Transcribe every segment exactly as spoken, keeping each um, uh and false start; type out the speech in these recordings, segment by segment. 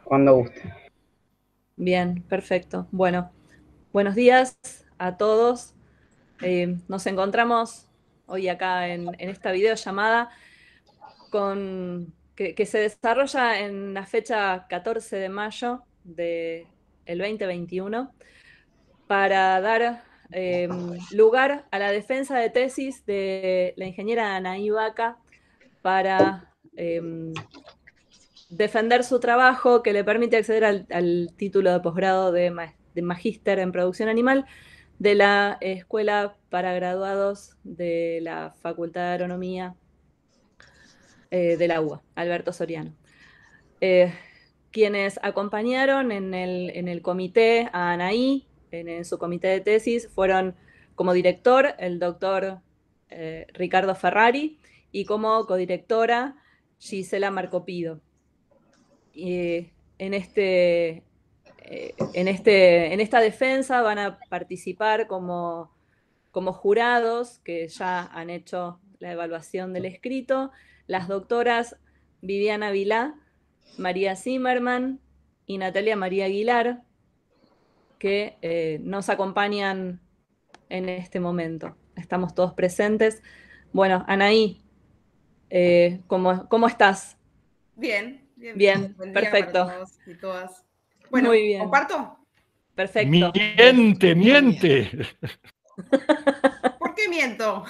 Cuando guste. Bien, perfecto. Bueno, buenos días a todos. Eh, nos encontramos hoy acá en, en esta videollamada con, que, que se desarrolla en la fecha catorce de mayo del veinte veintiuno para dar eh, lugar a la defensa de tesis de la ingeniera Anaí Vaca para eh, defender su trabajo que le permite acceder al, al título de posgrado de, ma de magíster en producción animal de la Escuela para Graduados de la Facultad de Agronomía eh, de la U B A, Alberto Soriano. Eh, quienes acompañaron en el, en el comité a Anaí, en, en, su comité de tesis, fueron como director el doctor eh, Ricardo Ferrari y como codirectora Gisela Marcopido. Y en, este, eh, en, este, en esta defensa van a participar como, como jurados que ya han hecho la evaluación del escrito las doctoras Viviana Vilá, María Zimmerman y Natalia María Aguilar, que eh, nos acompañan en este momento. Estamos todos presentes. Bueno, Anaí, eh, ¿cómo, ¿cómo estás? Bien, bien, bien. Bien, Buen día para perfecto. todos y todas. Muy Bueno, bien, ¿comparto? perfecto. Miente, miente. ¿Por qué miento?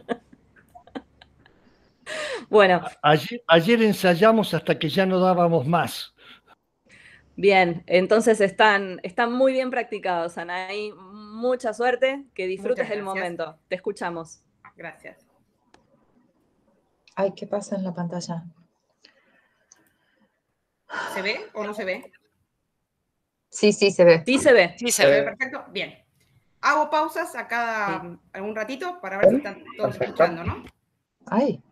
Bueno, Ayer, ayer ensayamos hasta que ya no dábamos más. bien, entonces están, están muy bien practicados, Anaí. Mucha suerte, que disfrutes Muchas el gracias. momento. Te escuchamos. Gracias. Ay, ¿qué pasa en la pantalla? ¿Se ve o no se ve? Sí, sí, se ve. Sí se ve. Sí, se ve perfecto. Bien. Hago pausas a cada Sí. algún ratito para ver si están todos Perfecto. escuchando, ¿no? Ay,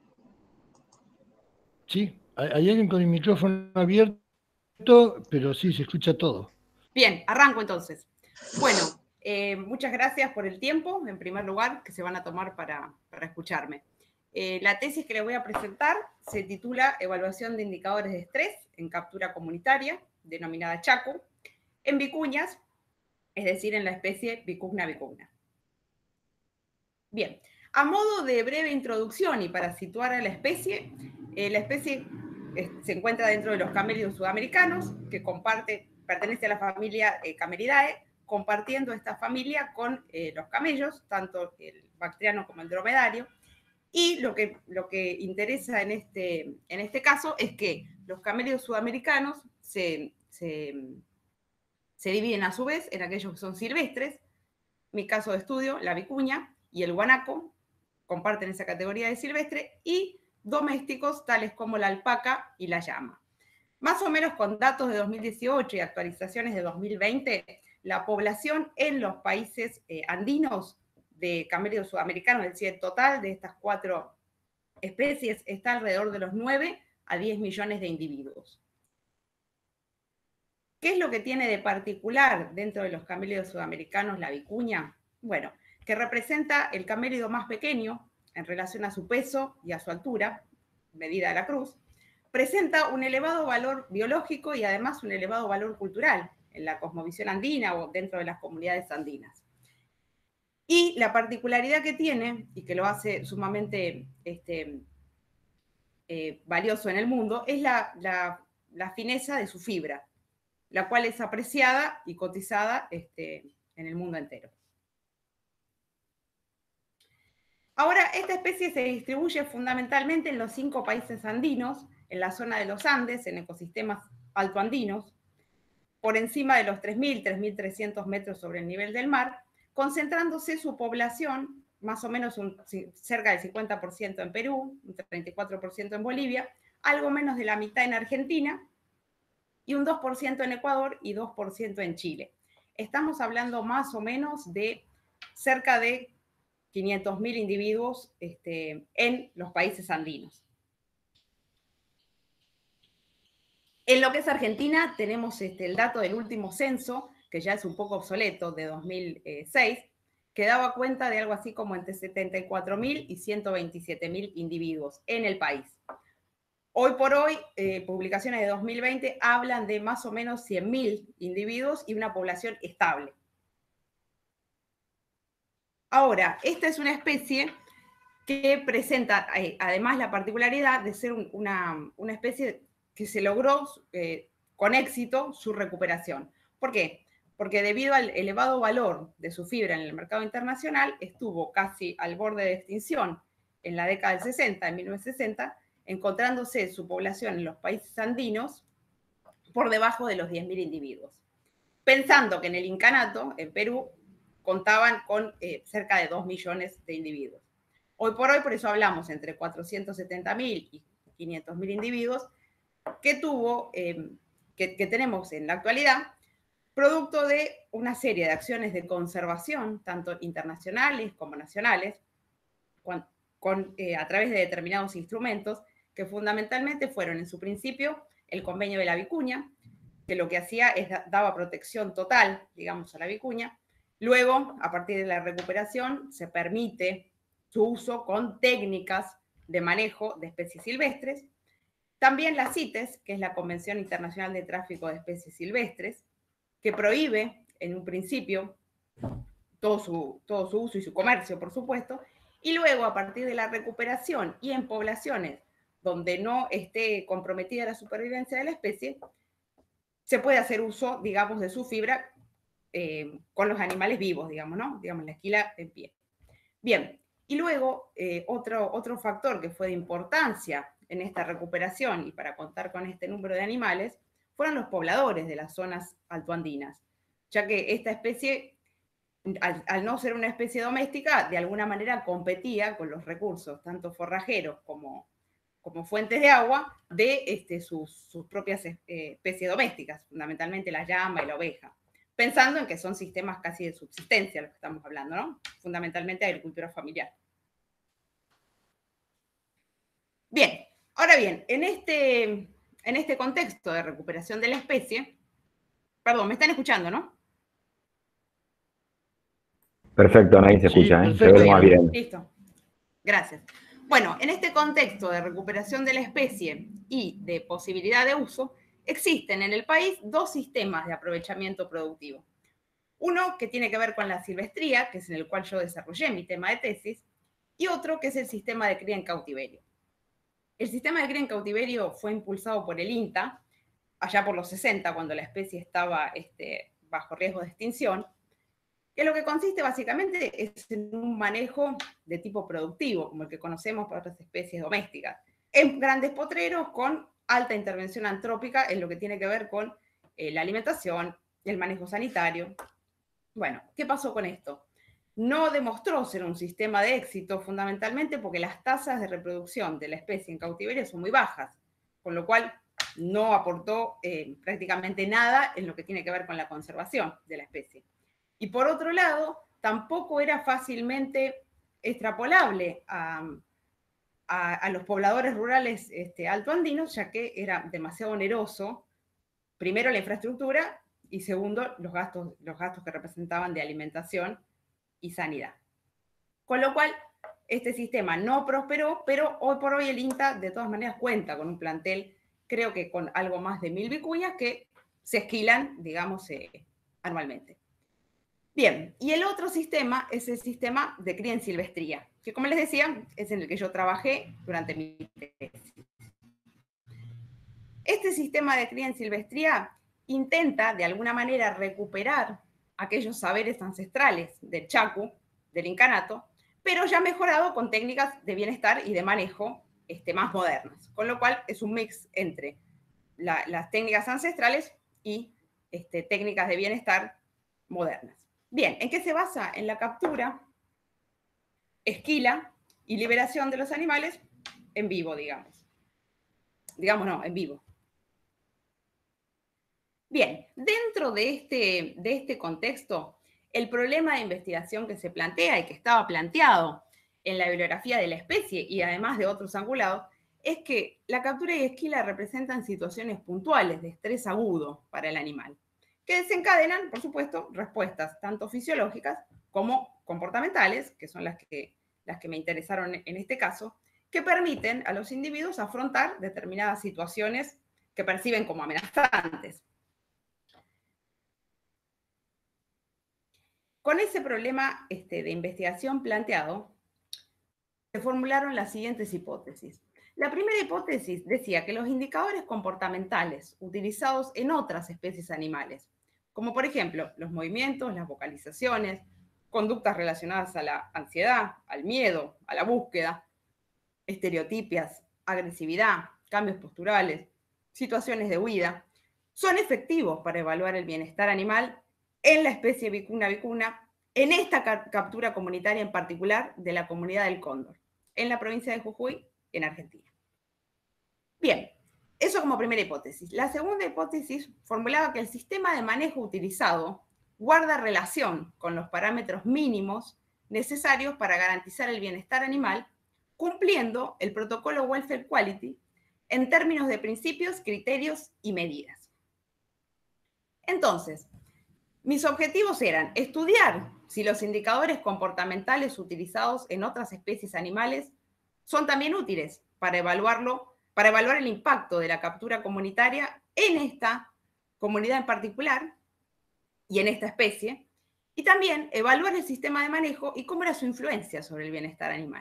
Sí, hay hay alguien con el micrófono abierto, pero sí, se escucha todo. Bien, arranco entonces. Bueno, eh, muchas gracias por el tiempo, en primer lugar, que se van a tomar para, para escucharme. Eh, la tesis que les voy a presentar se titula Evaluación de indicadores de estrés en captura comunitaria, denominada Chacu, en vicuñas, es decir, en la especie Vicugna vicugna. Bien, a modo de breve introducción y para situar a la especie, eh, la especie eh, se encuentra dentro de los camélidos sudamericanos, que comparte, pertenece a la familia eh, Camelidae, compartiendo esta familia con eh, los camellos, tanto el bactriano como el dromedario. Y lo que, lo que interesa en este, en este caso es que los camélidos sudamericanos se, se, se dividen a su vez en aquellos que son silvestres, mi caso de estudio, la vicuña y el guanaco, comparten esa categoría de silvestre, y domésticos tales como la alpaca y la llama. Más o menos con datos de dos mil dieciocho y actualizaciones de dos mil veinte, la población en los países eh, andinos de camélidos sudamericanos, es decir, el total de estas cuatro especies, está alrededor de los nueve a diez millones de individuos. ¿Qué es lo que tiene de particular dentro de los camélidos sudamericanos la vicuña? Bueno, que representa el camélido más pequeño en relación a su peso y a su altura, medida a la cruz, presenta un elevado valor biológico y además un elevado valor cultural en la cosmovisión andina o dentro de las comunidades andinas. Y la particularidad que tiene, y que lo hace sumamente este, eh, valioso en el mundo, es la, la, la fineza de su fibra, la cual es apreciada y cotizada este, en el mundo entero. Ahora, esta especie se distribuye fundamentalmente en los cinco países andinos, en la zona de los Andes, en ecosistemas altoandinos, por encima de los tres mil, tres mil trescientos metros sobre el nivel del mar, concentrándose su población, más o menos un, cerca del cincuenta por ciento en Perú, un treinta y cuatro por ciento en Bolivia, algo menos de la mitad en Argentina, y un dos por ciento en Ecuador y dos por ciento en Chile. Estamos hablando más o menos de cerca de quinientos mil individuos este, en los países andinos. En lo que es Argentina, tenemos este, el dato del último censo, que ya es un poco obsoleto, de dos mil seis, que daba cuenta de algo así como entre setenta y cuatro mil y ciento veintisiete mil individuos en el país. Hoy por hoy, eh, publicaciones de dos mil veinte hablan de más o menos cien mil individuos y una población estable. Ahora, esta es una especie que presenta eh, además la particularidad de ser un, una, una especie que se logró eh, con éxito su recuperación. ¿Por qué? Porque debido al elevado valor de su fibra en el mercado internacional, estuvo casi al borde de extinción en la década del sesenta, en mil novecientos sesenta, encontrándose su población en los países andinos por debajo de los diez mil individuos. Pensando que en el incanato, en Perú, contaban con eh, cerca de dos millones de individuos. Hoy por hoy, por eso hablamos entre cuatrocientos setenta mil y quinientos mil individuos que tuvo, eh, que, que tenemos en la actualidad, producto de una serie de acciones de conservación, tanto internacionales como nacionales, con, con, eh, a través de determinados instrumentos, que fundamentalmente fueron en su principio el convenio de la vicuña, que lo que hacía es daba protección total, digamos, a la vicuña. Luego, a partir de la recuperación, se permite su uso con técnicas de manejo de especies silvestres. También la CITES, que es la Convención Internacional de Tráfico de Especies Silvestres, que prohíbe, en un principio, todo su, todo su uso y su comercio, por supuesto, y luego, a partir de la recuperación y en poblaciones donde no esté comprometida la supervivencia de la especie, se puede hacer uso, digamos, de su fibra eh, con los animales vivos, digamos, ¿no? Digamos, la esquila en pie. Bien, y luego eh, otro, otro factor que fue de importancia en esta recuperación y para contar con este número de animales fueron los pobladores de las zonas altoandinas, ya que esta especie, al, al no ser una especie doméstica, de alguna manera competía con los recursos, tanto forrajeros como, como fuentes de agua, de este, sus, sus propias eh, especies domésticas, fundamentalmente la llama y la oveja, pensando en que son sistemas casi de subsistencia los que estamos hablando, ¿no? Fundamentalmente agricultura familiar. Bien, ahora bien, en este, en este contexto de recuperación de la especie, perdón, ¿me están escuchando, no? Perfecto, Anaí, se escucha, Sí, ¿eh? Se ve más bien. Listo, gracias. Bueno, en este contexto de recuperación de la especie y de posibilidad de uso, existen en el país dos sistemas de aprovechamiento productivo. Uno que tiene que ver con la silvestría, que es en el cual yo desarrollé mi tema de tesis, y otro que es el sistema de cría en cautiverio. El sistema de cría en cautiverio fue impulsado por el INTA, allá por los sesenta, cuando la especie estaba este, bajo riesgo de extinción, que lo que consiste básicamente es en un manejo de tipo productivo, como el que conocemos para otras especies domésticas, en grandes potreros con alta intervención antrópica en lo que tiene que ver con eh, la alimentación, el manejo sanitario. Bueno, ¿qué pasó con esto? No demostró ser un sistema de éxito fundamentalmente porque las tasas de reproducción de la especie en cautiverio son muy bajas, con lo cual no aportó eh, prácticamente nada en lo que tiene que ver con la conservación de la especie. Y por otro lado, tampoco era fácilmente extrapolable a, a, a los pobladores rurales este, altoandinos, ya que era demasiado oneroso, primero la infraestructura y segundo los gastos, los gastos que representaban de alimentación y sanidad. Con lo cual, este sistema no prosperó, pero hoy por hoy el INTA de todas maneras cuenta con un plantel, creo que con algo más de mil vicuñas que se esquilan, digamos, eh, anualmente. Bien, y el otro sistema es el sistema de cría en silvestría, que como les decía, es en el que yo trabajé durante mi tesis. Este sistema de cría en silvestría intenta de alguna manera recuperar aquellos saberes ancestrales del Chacu, del incanato, pero ya mejorado con técnicas de bienestar y de manejo este, más modernas, con lo cual es un mix entre la, las técnicas ancestrales y este, técnicas de bienestar modernas. Bien, ¿en qué se basa? En la captura, esquila y liberación de los animales en vivo, digamos. Digamos no, en vivo. Bien, dentro de este, de este contexto, el problema de investigación que se plantea y que estaba planteado en la bibliografía de la especie y además de otros angulados, es que la captura y esquila representan situaciones puntuales de estrés agudo para el animal, que desencadenan, por supuesto, respuestas tanto fisiológicas como comportamentales, que son las que, las que me interesaron en este caso, que permiten a los individuos afrontar determinadas situaciones que perciben como amenazantes. Con ese problema este, de investigación planteado, se formularon las siguientes hipótesis. La primera hipótesis decía que los indicadores comportamentales utilizados en otras especies animales, como por ejemplo los movimientos, las vocalizaciones, conductas relacionadas a la ansiedad, al miedo, a la búsqueda, estereotipias, agresividad, cambios posturales, situaciones de huida, son efectivos para evaluar el bienestar animal en la especie vicuna vicuna, en esta captura comunitaria en particular de la comunidad del cóndor, en la provincia de Jujuy, en Argentina. Bien, eso como primera hipótesis. La segunda hipótesis formulaba que el sistema de manejo utilizado guarda relación con los parámetros mínimos necesarios para garantizar el bienestar animal, cumpliendo el protocolo Welfare Quality en términos de principios, criterios y medidas. Entonces, mis objetivos eran estudiar si los indicadores comportamentales utilizados en otras especies animales son también útiles para evaluarlo, para evaluar el impacto de la captura comunitaria en esta comunidad en particular y en esta especie, y también evaluar el sistema de manejo y cómo era su influencia sobre el bienestar animal.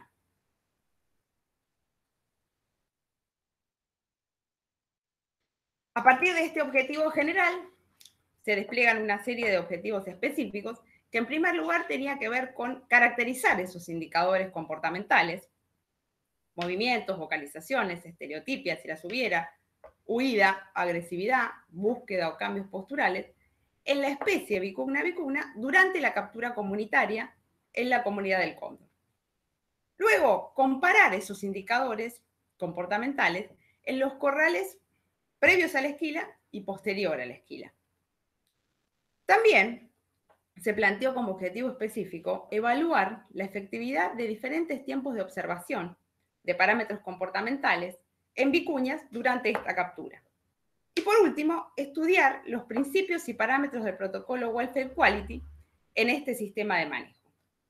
A partir de este objetivo general, se despliegan una serie de objetivos específicos que en primer lugar tenía que ver con caracterizar esos indicadores comportamentales, movimientos, vocalizaciones, estereotipias, si las hubiera, huida, agresividad, búsqueda o cambios posturales, en la especie vicuna vicuna durante la captura comunitaria en la comunidad del cóndor. Luego, comparar esos indicadores comportamentales en los corrales previos a la esquila y posterior a la esquila. También se planteó como objetivo específico evaluar la efectividad de diferentes tiempos de observación de parámetros comportamentales en vicuñas durante esta captura. Y por último, estudiar los principios y parámetros del protocolo Welfare Quality en este sistema de manejo.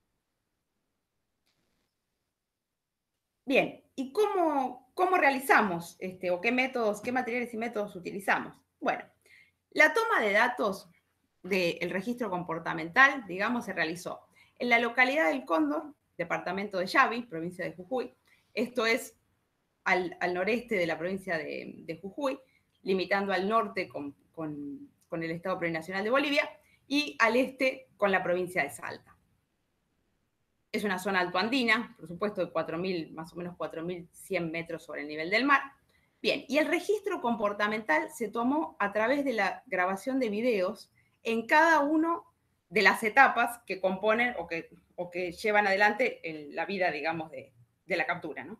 Bien, ¿y cómo, cómo realizamos este, o qué métodos, qué materiales y métodos utilizamos? Bueno, la toma de datos del registro comportamental, digamos, se realizó en la localidad del Cóndor, departamento de Yavi, provincia de Jujuy. Esto es al, al noreste de la provincia de, de Jujuy, limitando al norte con, con, con el Estado Plurinacional de Bolivia y al este con la provincia de Salta. Es una zona altoandina, por supuesto, de cuatro mil, más o menos cuatro mil cien metros sobre el nivel del mar. Bien, y el registro comportamental se tomó a través de la grabación de videos en cada una de las etapas que componen o que, o que llevan adelante el, la vida, digamos, de, de la captura, ¿no?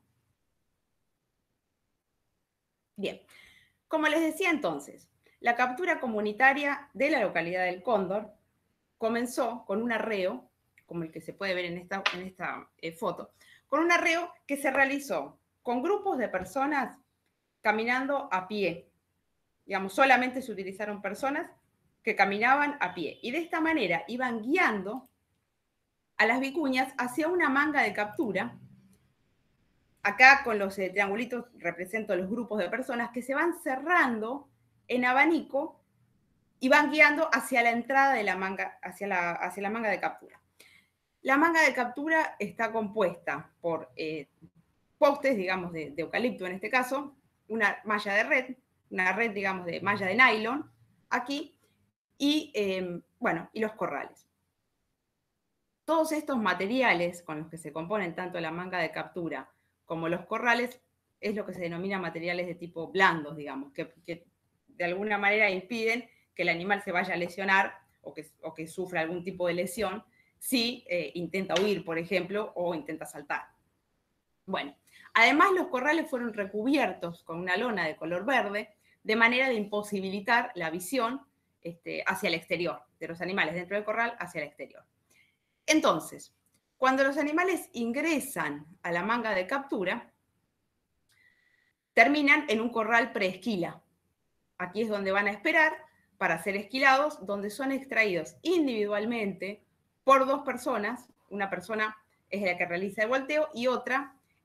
Bien, como les decía entonces, la captura comunitaria de la localidad del Cóndor comenzó con un arreo, como el que se puede ver en esta, en esta eh, foto, con un arreo que se realizó con grupos de personas caminando a pie. Digamos, solamente se utilizaron personas que caminaban a pie. Y de esta manera iban guiando a las vicuñas hacia una manga de captura. Acá con los eh, triangulitos represento los grupos de personas que se van cerrando en abanico y van guiando hacia la entrada de la manga, hacia la, hacia la manga de captura. La manga de captura está compuesta por eh, postes, digamos, de, de eucalipto en este caso, una malla de red, una red, digamos, de malla de nylon, aquí, y, eh, bueno, y los corrales. Todos estos materiales con los que se componen tanto la manga de captura como los corrales es lo que se denomina materiales de tipo blandos, digamos, que, que de alguna manera impiden que el animal se vaya a lesionar o que, o que sufra algún tipo de lesión si eh, intenta huir, por ejemplo, o intenta saltar. Bueno, además los corrales fueron recubiertos con una lona de color verde, de manera de imposibilitar la visión este, hacia el exterior, de los animales dentro del corral hacia el exterior. Entonces, cuando los animales ingresan a la manga de captura, terminan en un corral preesquila. Aquí es donde van a esperar para ser esquilados, donde son extraídos individualmente por dos personas. Una persona es la que realiza el volteo y otra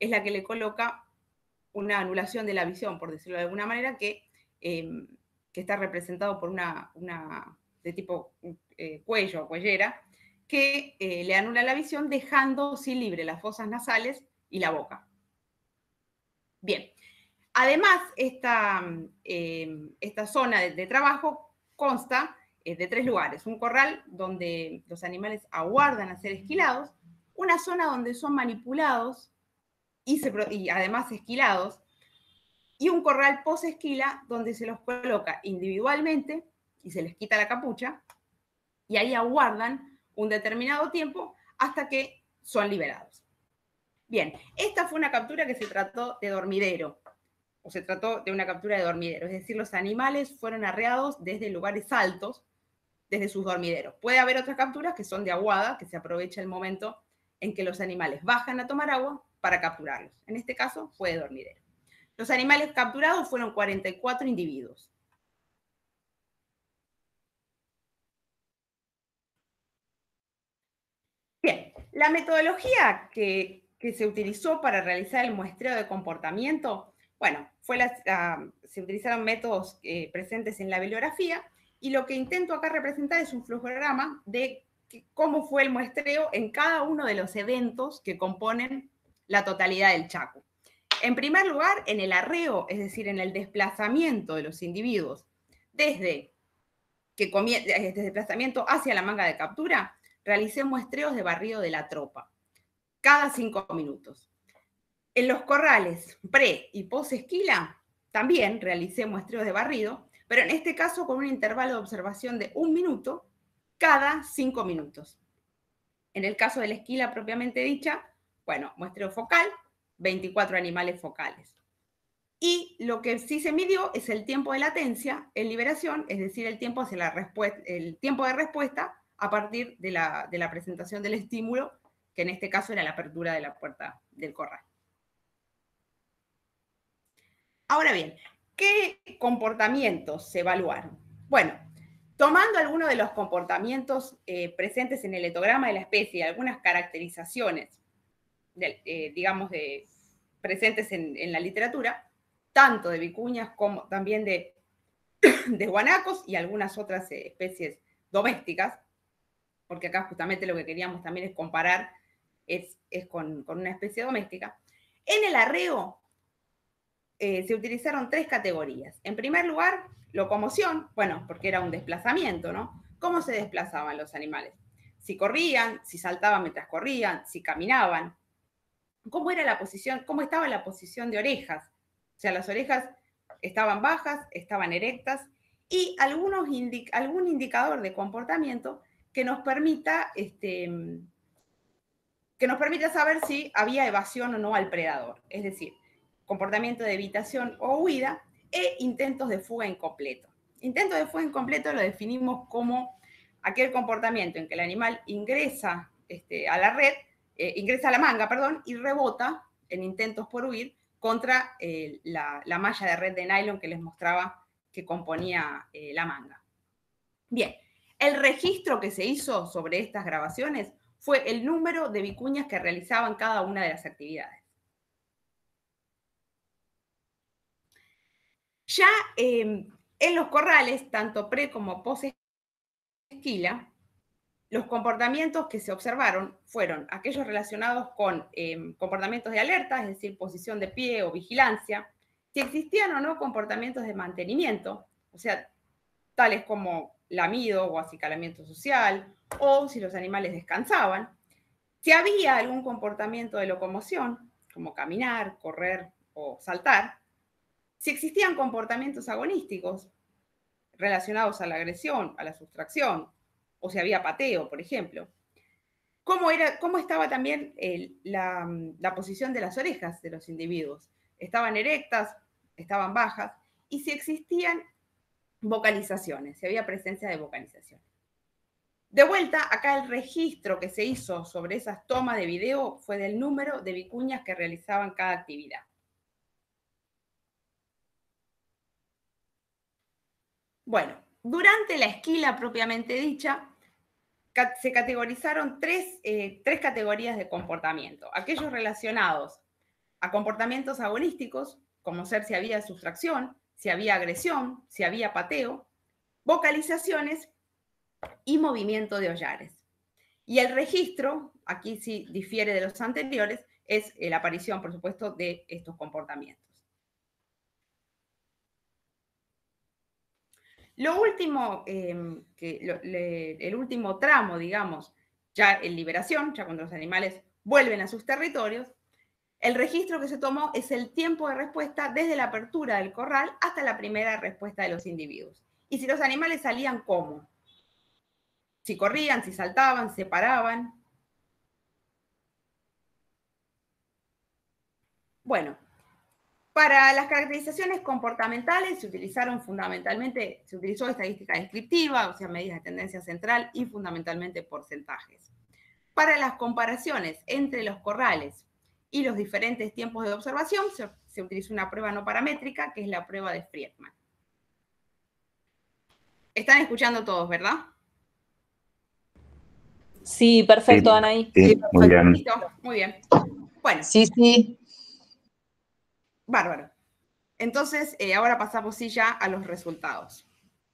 es la que le coloca una anulación de la visión, por decirlo de alguna manera, que, eh, que está representado por una, una de tipo eh, cuello o cuellera, que eh, le anula la visión dejando sí libre las fosas nasales y la boca. Bien, además esta, eh, esta zona de, de trabajo consta eh, de tres lugares. Un corral donde los animales aguardan a ser esquilados, una zona donde son manipulados y, se, y además esquilados, y un corral post-esquila donde se los coloca individualmente y se les quita la capucha, y ahí aguardan un determinado tiempo hasta que son liberados. Bien, esta fue una captura que se trató de dormidero, o se trató de una captura de dormidero, es decir, los animales fueron arreados desde lugares altos, desde sus dormideros. Puede haber otras capturas que son de aguada, que se aprovecha el momento en que los animales bajan a tomar agua para capturarlos. En este caso fue de dormidero. Los animales capturados fueron cuarenta y cuatro individuos. Bien, la metodología que, que se utilizó para realizar el muestreo de comportamiento, bueno, fue la, uh, se utilizaron métodos eh, presentes en la bibliografía, y lo que intento acá representar es un flujograma de que, cómo fue el muestreo en cada uno de los eventos que componen la totalidad del Chaco. En primer lugar, en el arreo, es decir, en el desplazamiento de los individuos desde, que desde el desplazamiento hacia la manga de captura, realicé muestreos de barrido de la tropa, cada cinco minutos. En los corrales pre y post esquila, también realicé muestreos de barrido, pero en este caso con un intervalo de observación de un minuto cada cinco minutos. En el caso de la esquila propiamente dicha, bueno, muestreo focal, veinticuatro animales focales. Y lo que sí se midió es el tiempo de latencia en liberación, es decir, el tiempo, hacia la respuesta, el tiempo de respuesta a partir de la, de la presentación del estímulo, que en este caso era la apertura de la puerta del corral. Ahora bien, ¿qué comportamientos se evaluaron? Bueno, tomando algunos de los comportamientos eh, presentes en el etograma de la especie y algunas caracterizaciones, de, eh, digamos, de, presentes en, en la literatura, tanto de vicuñas como también de, de guanacos y algunas otras eh, especies domésticas, porque acá justamente lo que queríamos también es comparar es, es con, con una especie doméstica. En el arreo eh, se utilizaron tres categorías. En primer lugar, locomoción, bueno, porque era un desplazamiento, ¿no? ¿Cómo se desplazaban los animales? Si corrían, si saltaban mientras corrían, si caminaban. ¿Cómo era la posición? ¿Cómo estaba la posición de orejas? O sea, las orejas estaban bajas, estaban erectas, y algunos indi- algún indicador de comportamiento que nos permita, este, que nos permita saber si había evasión o no al predador. Es decir, comportamiento de evitación o huida e intentos de fuga incompleto. Intentos de fuga incompleto lo definimos como aquel comportamiento en que el animal ingresa este, a la red, eh, ingresa a la manga, perdón, y rebota en intentos por huir contra eh, la, la malla de red de nylon que les mostraba que componía eh, la manga. Bien, el registro que se hizo sobre estas grabaciones fue el número de vicuñas que realizaban cada una de las actividades. Ya eh, en los corrales, tanto pre como post esquila, los comportamientos que se observaron fueron aquellos relacionados con eh, comportamientos de alerta, es decir, posición de pie o vigilancia, si existían o no comportamientos de mantenimiento, o sea, tales como lamido o acicalamiento social, o si los animales descansaban, si había algún comportamiento de locomoción, como caminar, correr o saltar, si existían comportamientos agonísticos relacionados a la agresión, a la sustracción, o si había pateo, por ejemplo. ¿Cómo, era, cómo estaba también el, la, la posición de las orejas de los individuos? ¿Estaban erectas? ¿Estaban bajas? Y si existían vocalizaciones, si había presencia de vocalizaciones. De vuelta, acá el registro que se hizo sobre esas tomas de video fue del número de vicuñas que realizaban cada actividad. Bueno, durante la esquila propiamente dicha, se categorizaron tres, eh, tres categorías de comportamiento. Aquellos relacionados a comportamientos agonísticos, como ser si había sustracción, si había agresión, si había pateo, vocalizaciones y movimiento de hollares. Y el registro, aquí sí difiere de los anteriores, es la aparición, por supuesto, de estos comportamientos. Lo último, eh, que lo, le, el último tramo, digamos, ya en liberación, ya cuando los animales vuelven a sus territorios, el registro que se tomó es el tiempo de respuesta desde la apertura del corral hasta la primera respuesta de los individuos. Y si los animales salían, ¿cómo? Si corrían, si saltaban, se paraban. Bueno, para las caracterizaciones comportamentales se utilizaron fundamentalmente, se utilizó estadística descriptiva, o sea, medidas de tendencia central y fundamentalmente porcentajes. Para las comparaciones entre los corrales y los diferentes tiempos de observación se, se utilizó una prueba no paramétrica, que es la prueba de Friedman. Están escuchando todos, ¿verdad? Sí, perfecto, Sí, Anaí. sí, muy bien. ¿Listo? Muy bien. Bueno, Sí, sí. bárbaro. Entonces, eh, ahora pasamos sí ya a los resultados.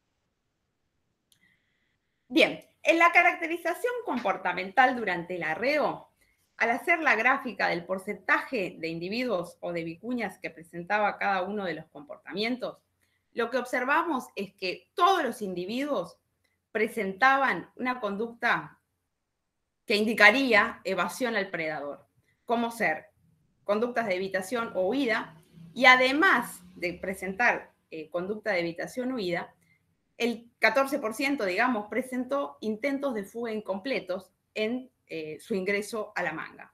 Bien, en la caracterización comportamental durante el arreo, al hacer la gráfica del porcentaje de individuos o de vicuñas que presentaba cada uno de los comportamientos, lo que observamos es que todos los individuos presentaban una conducta que indicaría evasión al predador, como ser conductas de evitación o huida, y además de presentar eh, conducta de evitación o huida, el catorce por ciento, digamos, presentó intentos de fuga incompletos en eh, su ingreso a la manga.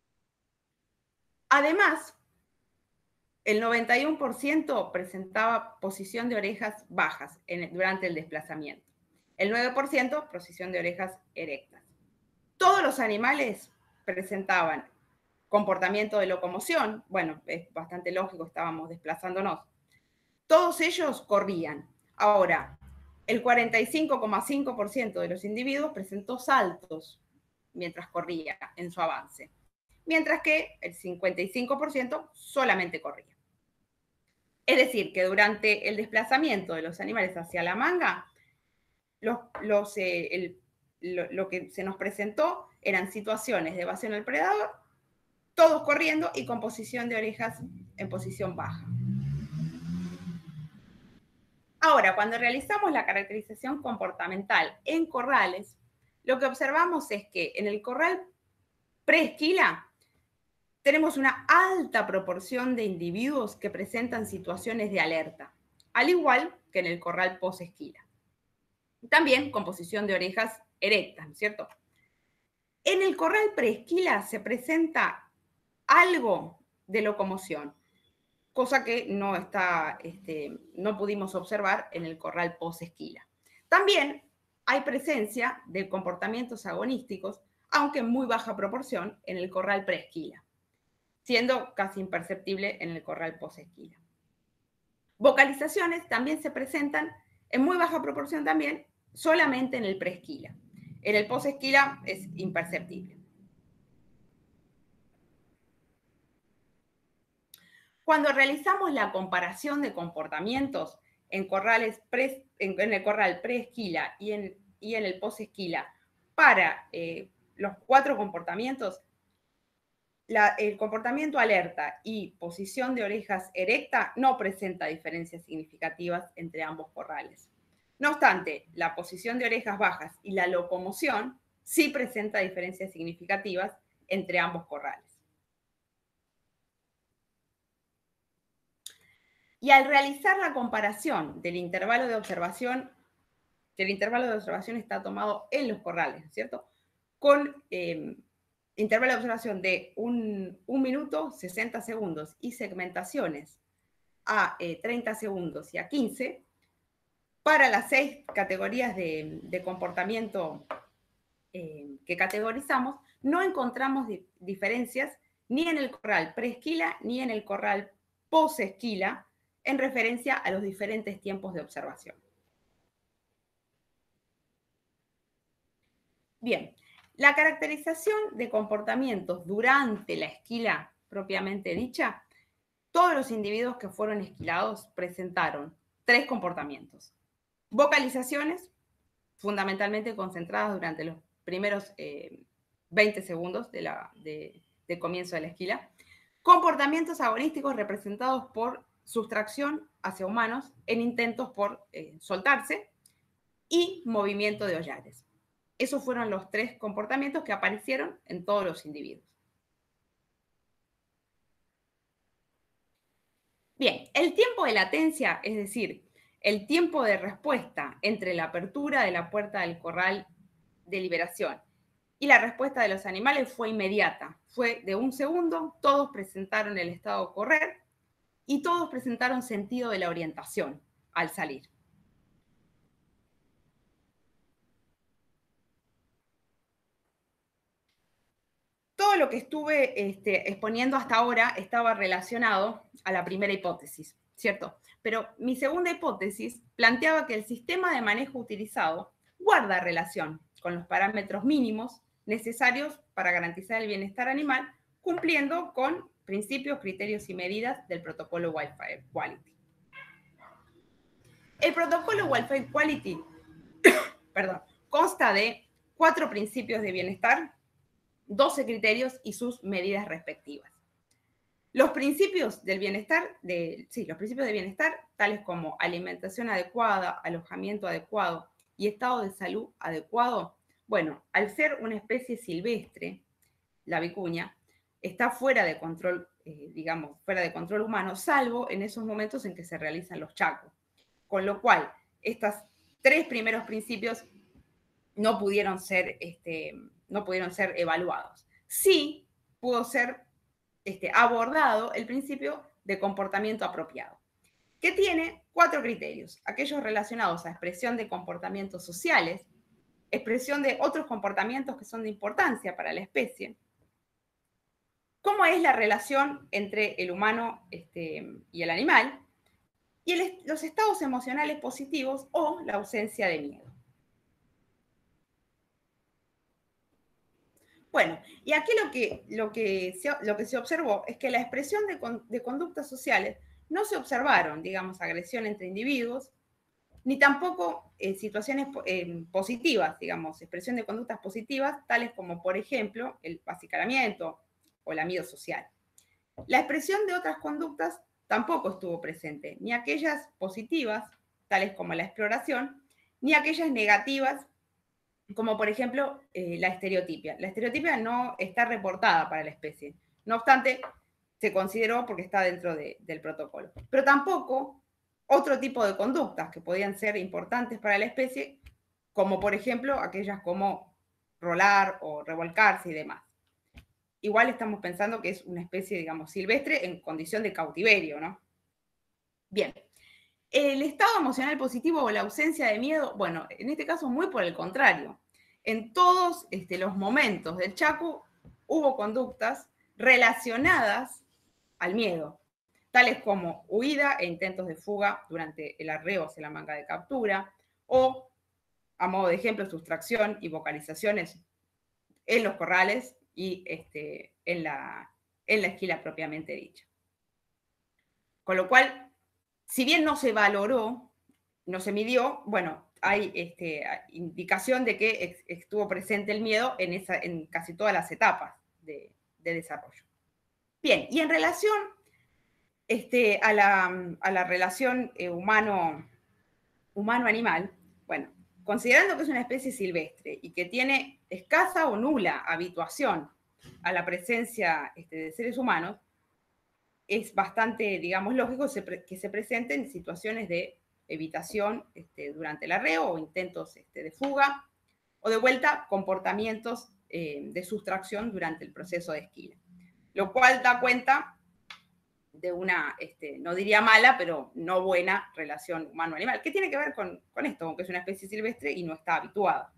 Además, el noventa y uno por ciento presentaba posición de orejas bajas en, durante el desplazamiento. El nueve por ciento, posición de orejas erectas. Todos los animales presentaban comportamiento de locomoción. Bueno, es bastante lógico, estábamos desplazándonos. Todos ellos corrían. Ahora, el cuarenta y cinco coma cinco por ciento de los individuos presentó saltos mientras corría en su avance, mientras que el cincuenta y cinco por ciento solamente corría. Es decir, que durante el desplazamiento de los animales hacia la manga, los, los, eh, el, lo, lo que se nos presentó eran situaciones de evasión al predador, todos corriendo y con posición de orejas en posición baja. Ahora, cuando realizamos la caracterización comportamental en corrales, lo que observamos es que en el corral preesquila tenemos una alta proporción de individuos que presentan situaciones de alerta, al igual que en el corral posesquila. También con posición de orejas erectas, ¿no es cierto? En el corral preesquila se presenta algo de locomoción, cosa que no, está, este, no pudimos observar en el corral posesquila. También hay presencia de comportamientos agonísticos, aunque en muy baja proporción, en el corral preesquila, siendo casi imperceptible en el corral posesquila. Vocalizaciones también se presentan en muy baja proporción también, solamente en el preesquila. En el posesquila es imperceptible. Cuando realizamos la comparación de comportamientos en, corrales pre, en, en el corral preesquila y en, y en el posesquila para eh, los cuatro comportamientos, la, el comportamiento alerta y posición de orejas erecta no presenta diferencias significativas entre ambos corrales. No obstante, la posición de orejas bajas y la locomoción sí presenta diferencias significativas entre ambos corrales. Y al realizar la comparación del intervalo de observación, que el intervalo de observación está tomado en los corrales, ¿cierto? Con eh, intervalo de observación de un, un minuto, sesenta segundos, y segmentaciones a eh, treinta segundos y a quince, para las seis categorías de, de comportamiento eh, que categorizamos, no encontramos di diferencias ni en el corral preesquila ni en el corral posesquila en referencia a los diferentes tiempos de observación. Bien, la caracterización de comportamientos durante la esquila propiamente dicha, todos los individuos que fueron esquilados presentaron tres comportamientos. Vocalizaciones, fundamentalmente concentradas durante los primeros eh, veinte segundos de la, de, de comienzo de la esquila. Comportamientos agonísticos representados por sustracción hacia humanos en intentos por eh, soltarse y movimiento de hollares. Esos fueron los tres comportamientos que aparecieron en todos los individuos. Bien, el tiempo de latencia, es decir, el tiempo de respuesta entre la apertura de la puerta del corral de liberación y la respuesta de los animales fue inmediata. Fue de un segundo, todos presentaron el estado correr y todos presentaron sentido de la orientación al salir. Todo lo que estuve este, exponiendo hasta ahora estaba relacionado a la primera hipótesis, ¿cierto? Pero mi segunda hipótesis planteaba que el sistema de manejo utilizado guarda relación con los parámetros mínimos necesarios para garantizar el bienestar animal, cumpliendo con principios, criterios y medidas del protocolo Wildfire Quality. El protocolo Wildfire Quality perdón, consta de cuatro principios de bienestar, doce criterios y sus medidas respectivas. Los principios del bienestar, de, sí, los principios de bienestar, tales como alimentación adecuada, alojamiento adecuado y estado de salud adecuado, bueno, al ser una especie silvestre, la vicuña, está fuera de control, eh, digamos, fuera de control humano, salvo en esos momentos en que se realizan los chacos. Con lo cual, estos tres primeros principios no pudieron ser, este, no pudieron ser evaluados. Sí pudo ser este, abordado el principio de comportamiento apropiado, que tiene cuatro criterios: aquellos relacionados a expresión de comportamientos sociales, expresión de otros comportamientos que son de importancia para la especie, cómo es la relación entre el humano este, y el animal, y el, los estados emocionales positivos o la ausencia de miedo. Bueno, y aquí lo que, lo que, se, lo que se observó es que la expresión de, de conductas sociales no se observaron, digamos, agresión entre individuos, ni tampoco eh, situaciones eh, positivas, digamos, expresión de conductas positivas, tales como, por ejemplo, el acicalamiento o el amido social. La expresión de otras conductas tampoco estuvo presente, ni aquellas positivas, tales como la exploración, ni aquellas negativas, como por ejemplo eh, la estereotipia. La estereotipia no está reportada para la especie, no obstante, se consideró porque está dentro de, del protocolo. Pero tampoco otro tipo de conductas que podían ser importantes para la especie, como por ejemplo aquellas como rolar o revolcarse y demás. Igual estamos pensando que es una especie, digamos, silvestre en condición de cautiverio, ¿no? Bien. El estado emocional positivo o la ausencia de miedo, bueno, en este caso muy por el contrario. En todos este, los momentos del chaco hubo conductas relacionadas al miedo, tales como huida e intentos de fuga durante el arreo hacia la manga de captura, o, a modo de ejemplo, sustracción y vocalizaciones en los corrales y este, en, la, en la esquila propiamente dicha. Con lo cual, si bien no se valoró, no se midió, bueno, hay este, indicación de que estuvo presente el miedo en, esa, en casi todas las etapas de, de desarrollo. Bien, y en relación este, a, la, a la relación eh, humano, humano-animal, bueno, considerando que es una especie silvestre y que tiene escasa o nula habituación a la presencia este, de seres humanos, es bastante, digamos, lógico que se presenten situaciones de evitación este, durante el arreo o intentos este, de fuga, o de vuelta comportamientos eh, de sustracción durante el proceso de esquila. Lo cual da cuenta de una, este, no diría mala, pero no buena relación humano-animal. ¿Qué tiene que ver con, con esto? Aunque es una especie silvestre y no está habituada.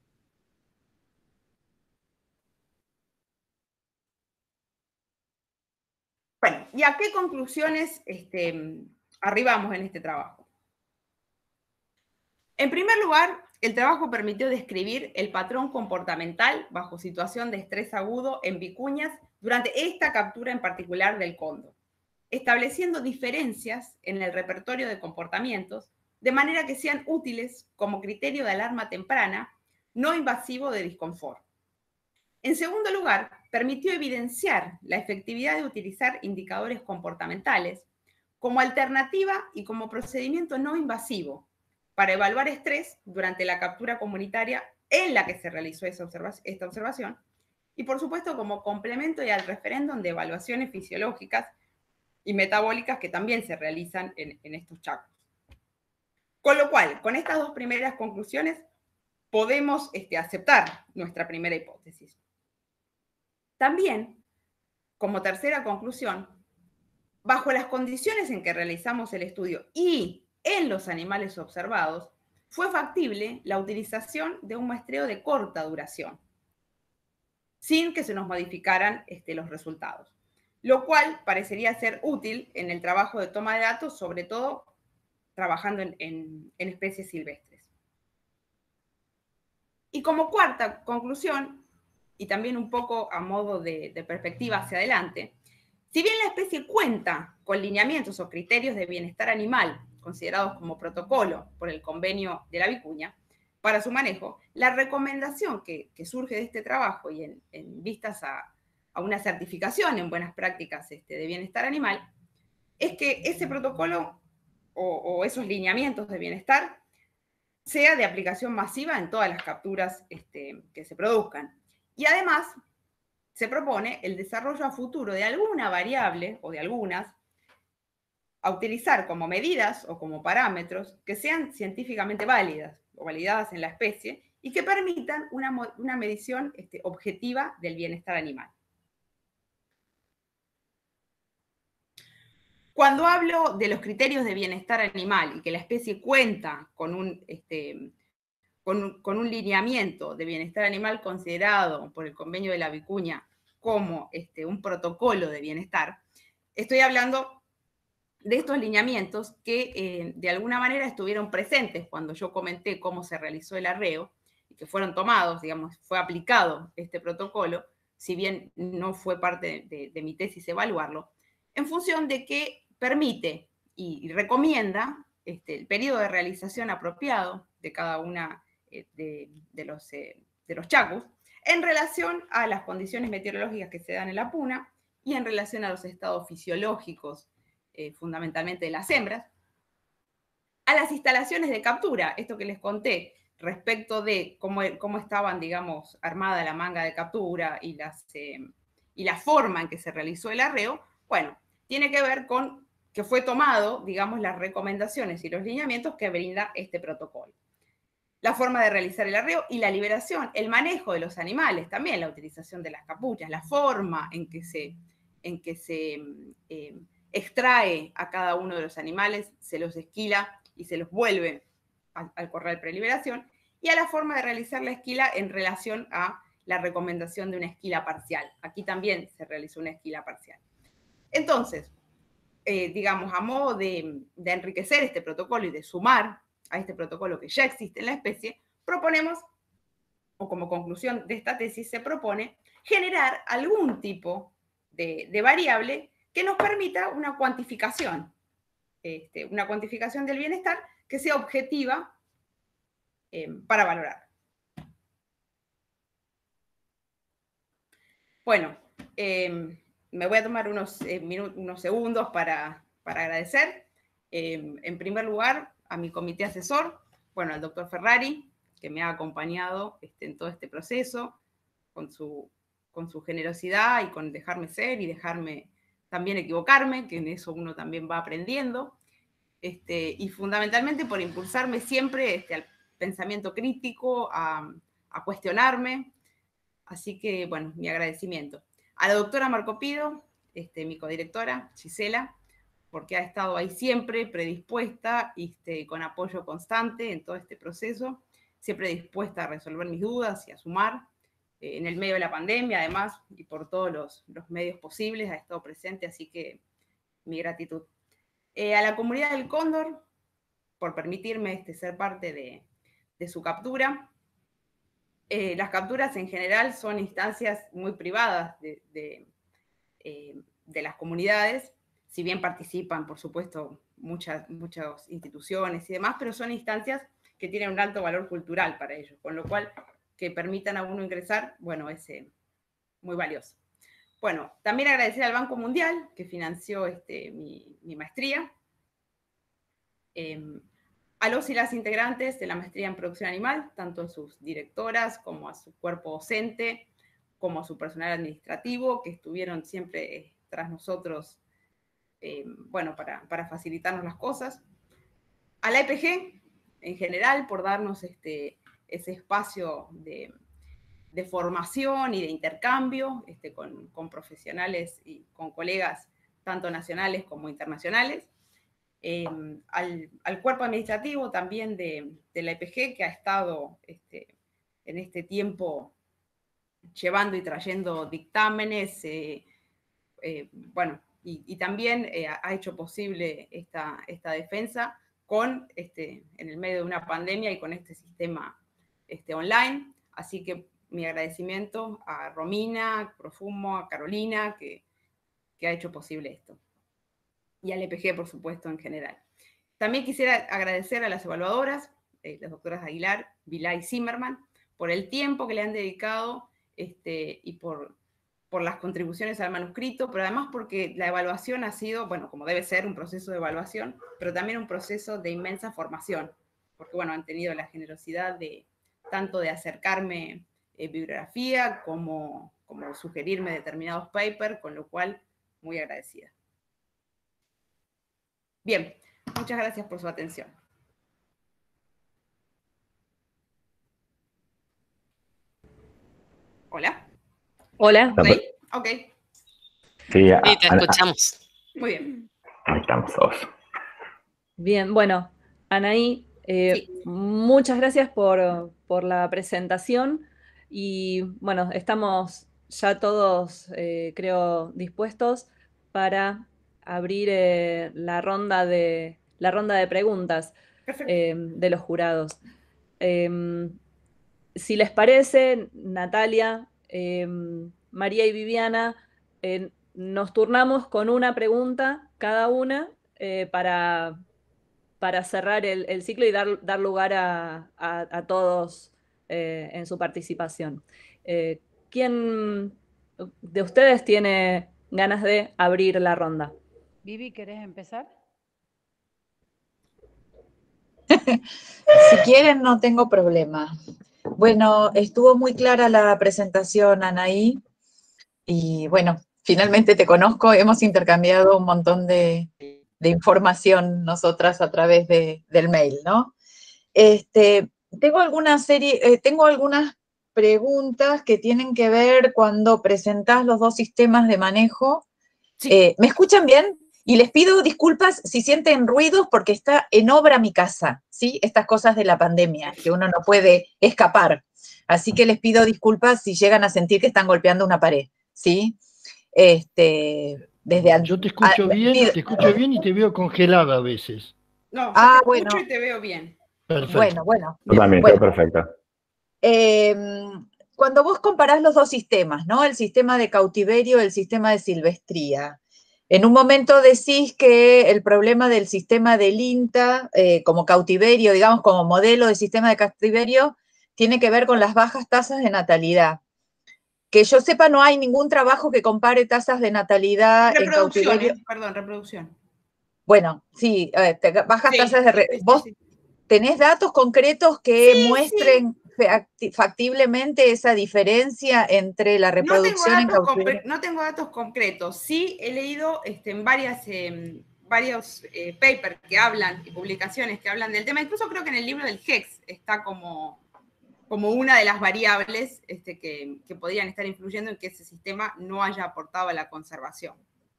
Bueno, ¿y a qué conclusiones este, arribamos en este trabajo? En primer lugar, el trabajo permitió describir el patrón comportamental bajo situación de estrés agudo en vicuñas durante esta captura en particular del cóndor, estableciendo diferencias en el repertorio de comportamientos de manera que sean útiles como criterio de alarma temprana no invasivo de disconfort. En segundo lugar, permitió evidenciar la efectividad de utilizar indicadores comportamentales como alternativa y como procedimiento no invasivo para evaluar estrés durante la captura comunitaria en la que se realizó esa observa- esta observación, y por supuesto como complemento y al referéndum de evaluaciones fisiológicas y metabólicas que también se realizan en, en estos chacos. Con lo cual, con estas dos primeras conclusiones, podemos este, aceptar nuestra primera hipótesis. También, como tercera conclusión, bajo las condiciones en que realizamos el estudio y en los animales observados, fue factible la utilización de un muestreo de corta duración, sin que se nos modificaran este, los resultados, lo cual parecería ser útil en el trabajo de toma de datos, sobre todo trabajando en, en, en especies silvestres. Y como cuarta conclusión, y también un poco a modo de, de perspectiva hacia adelante, si bien la especie cuenta con lineamientos o criterios de bienestar animal considerados como protocolo por el convenio de la vicuña, para su manejo, la recomendación que, que surge de este trabajo y en, en vistas a, a una certificación en buenas prácticas este, de bienestar animal, es que ese protocolo o, o esos lineamientos de bienestar sea de aplicación masiva en todas las capturas este, que se produzcan. Y además, se propone el desarrollo a futuro de alguna variable o de algunas a utilizar como medidas o como parámetros que sean científicamente válidas o validadas en la especie y que permitan una, una medición este, objetiva del bienestar animal. Cuando hablo de los criterios de bienestar animal y que la especie cuenta con un, este, con, con un lineamiento de bienestar animal considerado por el convenio de la vicuña como este, un protocolo de bienestar, estoy hablando de estos lineamientos que eh, de alguna manera estuvieron presentes cuando yo comenté cómo se realizó el arreo y que fueron tomados, digamos, fue aplicado este protocolo, si bien no fue parte de, de, de mi tesis evaluarlo, en función de que permite y, y recomienda este, el periodo de realización apropiado de cada una eh, de, de, los, eh, de los chacos en relación a las condiciones meteorológicas que se dan en la puna y en relación a los estados fisiológicos Eh, fundamentalmente de las hembras, a las instalaciones de captura, esto que les conté respecto de cómo, cómo estaban, digamos, armada la manga de captura y, las, eh, y la forma en que se realizó el arreo, bueno, tiene que ver con que fue tomado, digamos, las recomendaciones y los lineamientos que brinda este protocolo. La forma de realizar el arreo y la liberación, el manejo de los animales, también la utilización de las capuchas, la forma en que se, en que se eh, extrae a cada uno de los animales, se los esquila y se los vuelve al, al corral preliberación, y a la forma de realizar la esquila en relación a la recomendación de una esquila parcial. Aquí también se realizó una esquila parcial. Entonces, eh, digamos, a modo de, de enriquecer este protocolo y de sumar a este protocolo que ya existe en la especie, proponemos, o como conclusión de esta tesis, se propone generar algún tipo de, de variable que nos permita una cuantificación, este, una cuantificación del bienestar que sea objetiva eh, para valorar. Bueno, eh, me voy a tomar unos, eh, minutos, unos segundos para, para agradecer. Eh, en primer lugar, a mi comité asesor, bueno, al doctor Ferrari, que me ha acompañado este, en todo este proceso, con su, con su generosidad y con dejarme ser y dejarme también equivocarme, que en eso uno también va aprendiendo, este, y fundamentalmente por impulsarme siempre este, al pensamiento crítico, a, a cuestionarme. Así que, bueno, mi agradecimiento. A la doctora Marco Pido, este, mi codirectora, Gisela, porque ha estado ahí siempre predispuesta y este, con apoyo constante en todo este proceso, siempre dispuesta a resolver mis dudas y a sumar. Eh, en el medio de la pandemia, además, y por todos los, los medios posibles, ha estado presente, así que mi gratitud. Eh, a la comunidad del Cóndor, por permitirme este, ser parte de, de su captura. Eh, las capturas en general son instancias muy privadas de, de, eh, de las comunidades, si bien participan, por supuesto, muchas, muchas instituciones y demás, pero son instancias que tienen un alto valor cultural para ellos, con lo cual que permitan a uno ingresar, bueno, es eh, muy valioso. Bueno, también agradecer al Banco Mundial, que financió este, mi, mi maestría, eh, a los y las integrantes de la maestría en producción animal, tanto a sus directoras como a su cuerpo docente, como a su personal administrativo, que estuvieron siempre tras nosotros, eh, bueno, para, para facilitarnos las cosas. A la E P G, en general, por darnos este, ese espacio de, de formación y de intercambio este, con, con profesionales y con colegas, tanto nacionales como internacionales. Eh, al, al cuerpo administrativo también de, de la E P G, que ha estado este, en este tiempo llevando y trayendo dictámenes, eh, eh, bueno, y, y también eh, ha hecho posible esta, esta defensa con, este, en el medio de una pandemia y con este sistema este, online. Así que mi agradecimiento a Romina, Profumo, a Carolina, que, que ha hecho posible esto. Y al E P G, por supuesto, en general. También quisiera agradecer a las evaluadoras, eh, las doctoras Aguilar, Vilá y Zimmerman, por el tiempo que le han dedicado este, y por, por las contribuciones al manuscrito, pero además porque la evaluación ha sido, bueno, como debe ser, un proceso de evaluación, pero también un proceso de inmensa formación, porque, bueno, han tenido la generosidad de tanto de acercarme eh, bibliografía como, como sugerirme determinados papers, con lo cual, muy agradecida. Bien, muchas gracias por su atención. ¿Hola? Hola. ¿Ok? Ok. Sí, a- Sí, te Ana- escuchamos. Muy bien. ahí estamos todos. Bien, bueno, Anaí, eh, Sí. muchas gracias por, por la presentación y bueno, estamos ya todos, eh, creo, dispuestos para abrir eh, la ronda de, la ronda de preguntas Perfecto. eh, de los jurados. Eh, si les parece, Natalia, eh, María y Viviana, eh, nos turnamos con una pregunta cada una eh, para para cerrar el, el ciclo y dar, dar lugar a, a, a todos eh, en su participación. Eh, ¿Quién de ustedes tiene ganas de abrir la ronda? Vivi, ¿querés empezar? Si quieren, no tengo problema. Bueno, estuvo muy clara la presentación, Anaí, y bueno, finalmente te conozco, hemos intercambiado un montón de, de información nosotras a través de, del mail, ¿no? Este, tengo alguna serie, eh, tengo algunas preguntas que tienen que ver cuando presentás los dos sistemas de manejo. Sí. Eh, ¿me escuchan bien? Y les pido disculpas si sienten ruidos porque está en obra mi casa, ¿sí? Estas cosas de la pandemia, que uno no puede escapar. Así que les pido disculpas si llegan a sentir que están golpeando una pared, ¿sí? Este, desde antes. Yo te escucho bien, te escucho bien y te veo congelada a veces. No, yo Ah, te escucho bueno. y te veo bien. Perfecto. Bueno, bueno. Yo también, Bueno. todo perfecto. Eh, cuando vos comparás los dos sistemas, ¿no? El sistema de cautiverio y el sistema de silvestría, en un momento decís que el problema del sistema del INTA eh, como cautiverio, digamos, como modelo de sistema de cautiverio, tiene que ver con las bajas tasas de natalidad. Que yo sepa, no hay ningún trabajo que compare tasas de natalidad en Reproducción, cautiverio. ¿eh? Perdón, reproducción. Bueno, sí, eh, te- bajas Sí, tasas de... re- sí, sí, ¿Vos sí. tenés datos concretos que Sí, muestren facti- factiblemente esa diferencia entre la No tengo, reproducción en datos cautiverio? compre- no tengo datos concretos. Sí he leído este, en varias, eh, varios eh, papers que hablan y publicaciones que hablan del tema. Incluso creo que en el libro del H E X está como, como una de las variables este, que, que podrían estar influyendo en que ese sistema no haya aportado a la conservación.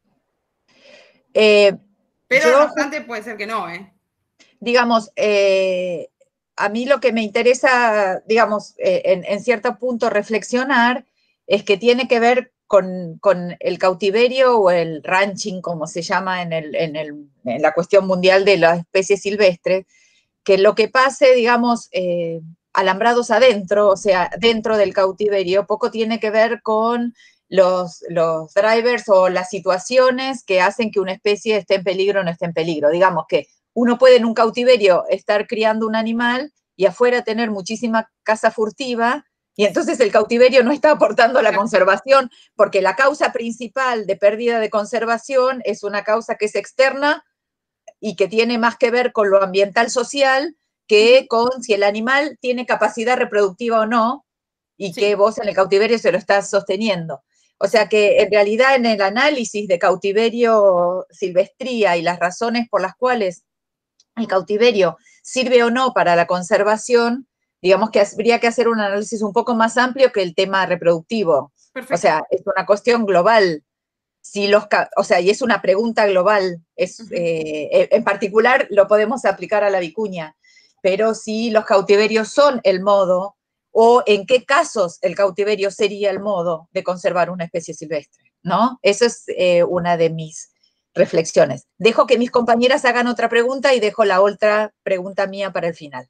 Eh, Pero yo, no obstante puede ser que no, ¿eh? digamos, eh, a mí lo que me interesa, digamos, eh, en, en cierto punto reflexionar es que tiene que ver con, con el cautiverio o el ranching, como se llama en, el, en, el, en la cuestión mundial de las especies silvestres, que lo que pase, digamos, eh, alambrados adentro, o sea, dentro del cautiverio, poco tiene que ver con los, los drivers o las situaciones que hacen que una especie esté en peligro o no esté en peligro. Digamos que uno puede en un cautiverio estar criando un animal y afuera tener muchísima caza furtiva, y entonces el cautiverio no está aportando a la conservación, porque la causa principal de pérdida de conservación es una causa que es externa y que tiene más que ver con lo ambiental social que con si el animal tiene capacidad reproductiva o no, y sí. que vos en el cautiverio se lo estás sosteniendo. O sea que en realidad en el análisis de cautiverio silvestría y las razones por las cuales el cautiverio sirve o no para la conservación, digamos que habría que hacer un análisis un poco más amplio que el tema reproductivo. Perfecto. O sea, es una cuestión global. Si los, o sea, y es una pregunta global. Es, uh-huh. eh, en particular lo podemos aplicar a la vicuña, pero si los cautiverios son el modo, o en qué casos el cautiverio sería el modo de conservar una especie silvestre, ¿no? Eso es eh, una de mis reflexiones. Dejo que mis compañeras hagan otra pregunta y dejo la otra pregunta mía para el final.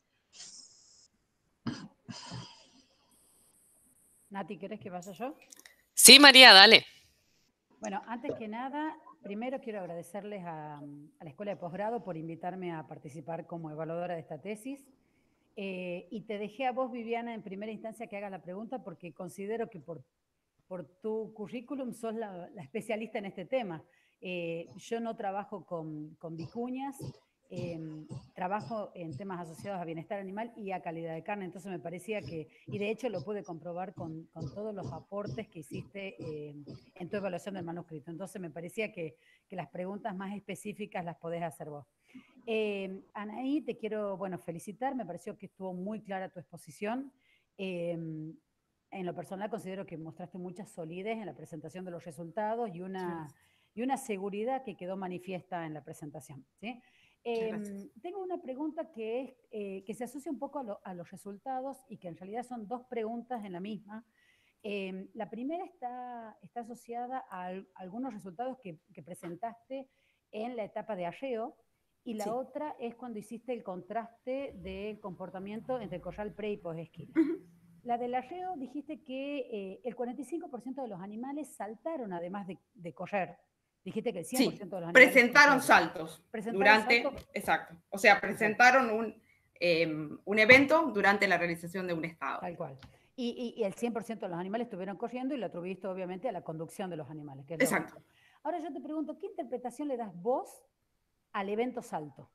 Nati, ¿querés que vaya yo? Sí, María, dale. Bueno, antes que nada, primero quiero agradecerles a, a la Escuela de Posgrado por invitarme a participar como evaluadora de esta tesis. Eh, y te dejé a vos, Viviana, en primera instancia que hagas la pregunta porque considero que por, por tu currículum sos la, la especialista en este tema. Eh, yo no trabajo con, con vicuñas, eh, trabajo en temas asociados a bienestar animal y a calidad de carne, entonces me parecía que, y de hecho lo pude comprobar con, con todos los aportes que hiciste eh, en tu evaluación del manuscrito, entonces me parecía que, que las preguntas más específicas las podés hacer vos. Eh, Anaí, te quiero, bueno, felicitar, me pareció que estuvo muy clara tu exposición. Eh, en lo personal considero que mostraste mucha solidez en la presentación de los resultados y una, y una seguridad que quedó manifiesta en la presentación, ¿sí? Eh, tengo una pregunta que, es, eh, que se asocia un poco a, lo, a los resultados y que en realidad son dos preguntas en la misma. Eh, la primera está, está asociada a, a algunos resultados que, que presentaste en la etapa de arreo, y la sí. otra es cuando hiciste el contraste del comportamiento entre corral pre y post-esquila. Uh-huh. La del arreo dijiste que eh, el cuarenta y cinco por ciento de los animales saltaron además de, de correr. Dijiste que el cien por ciento sí, de los animales presentaron saltos ¿Presentaron durante, saltos? Exacto, o sea, presentaron un, eh, un evento durante la realización de un estado. Tal cual. Y, y, y el cien por ciento de los animales estuvieron corriendo y lo atribuiste obviamente a la conducción de los animales. Que es exacto. Lógico. Ahora yo te pregunto, ¿qué interpretación le das vos al evento salto?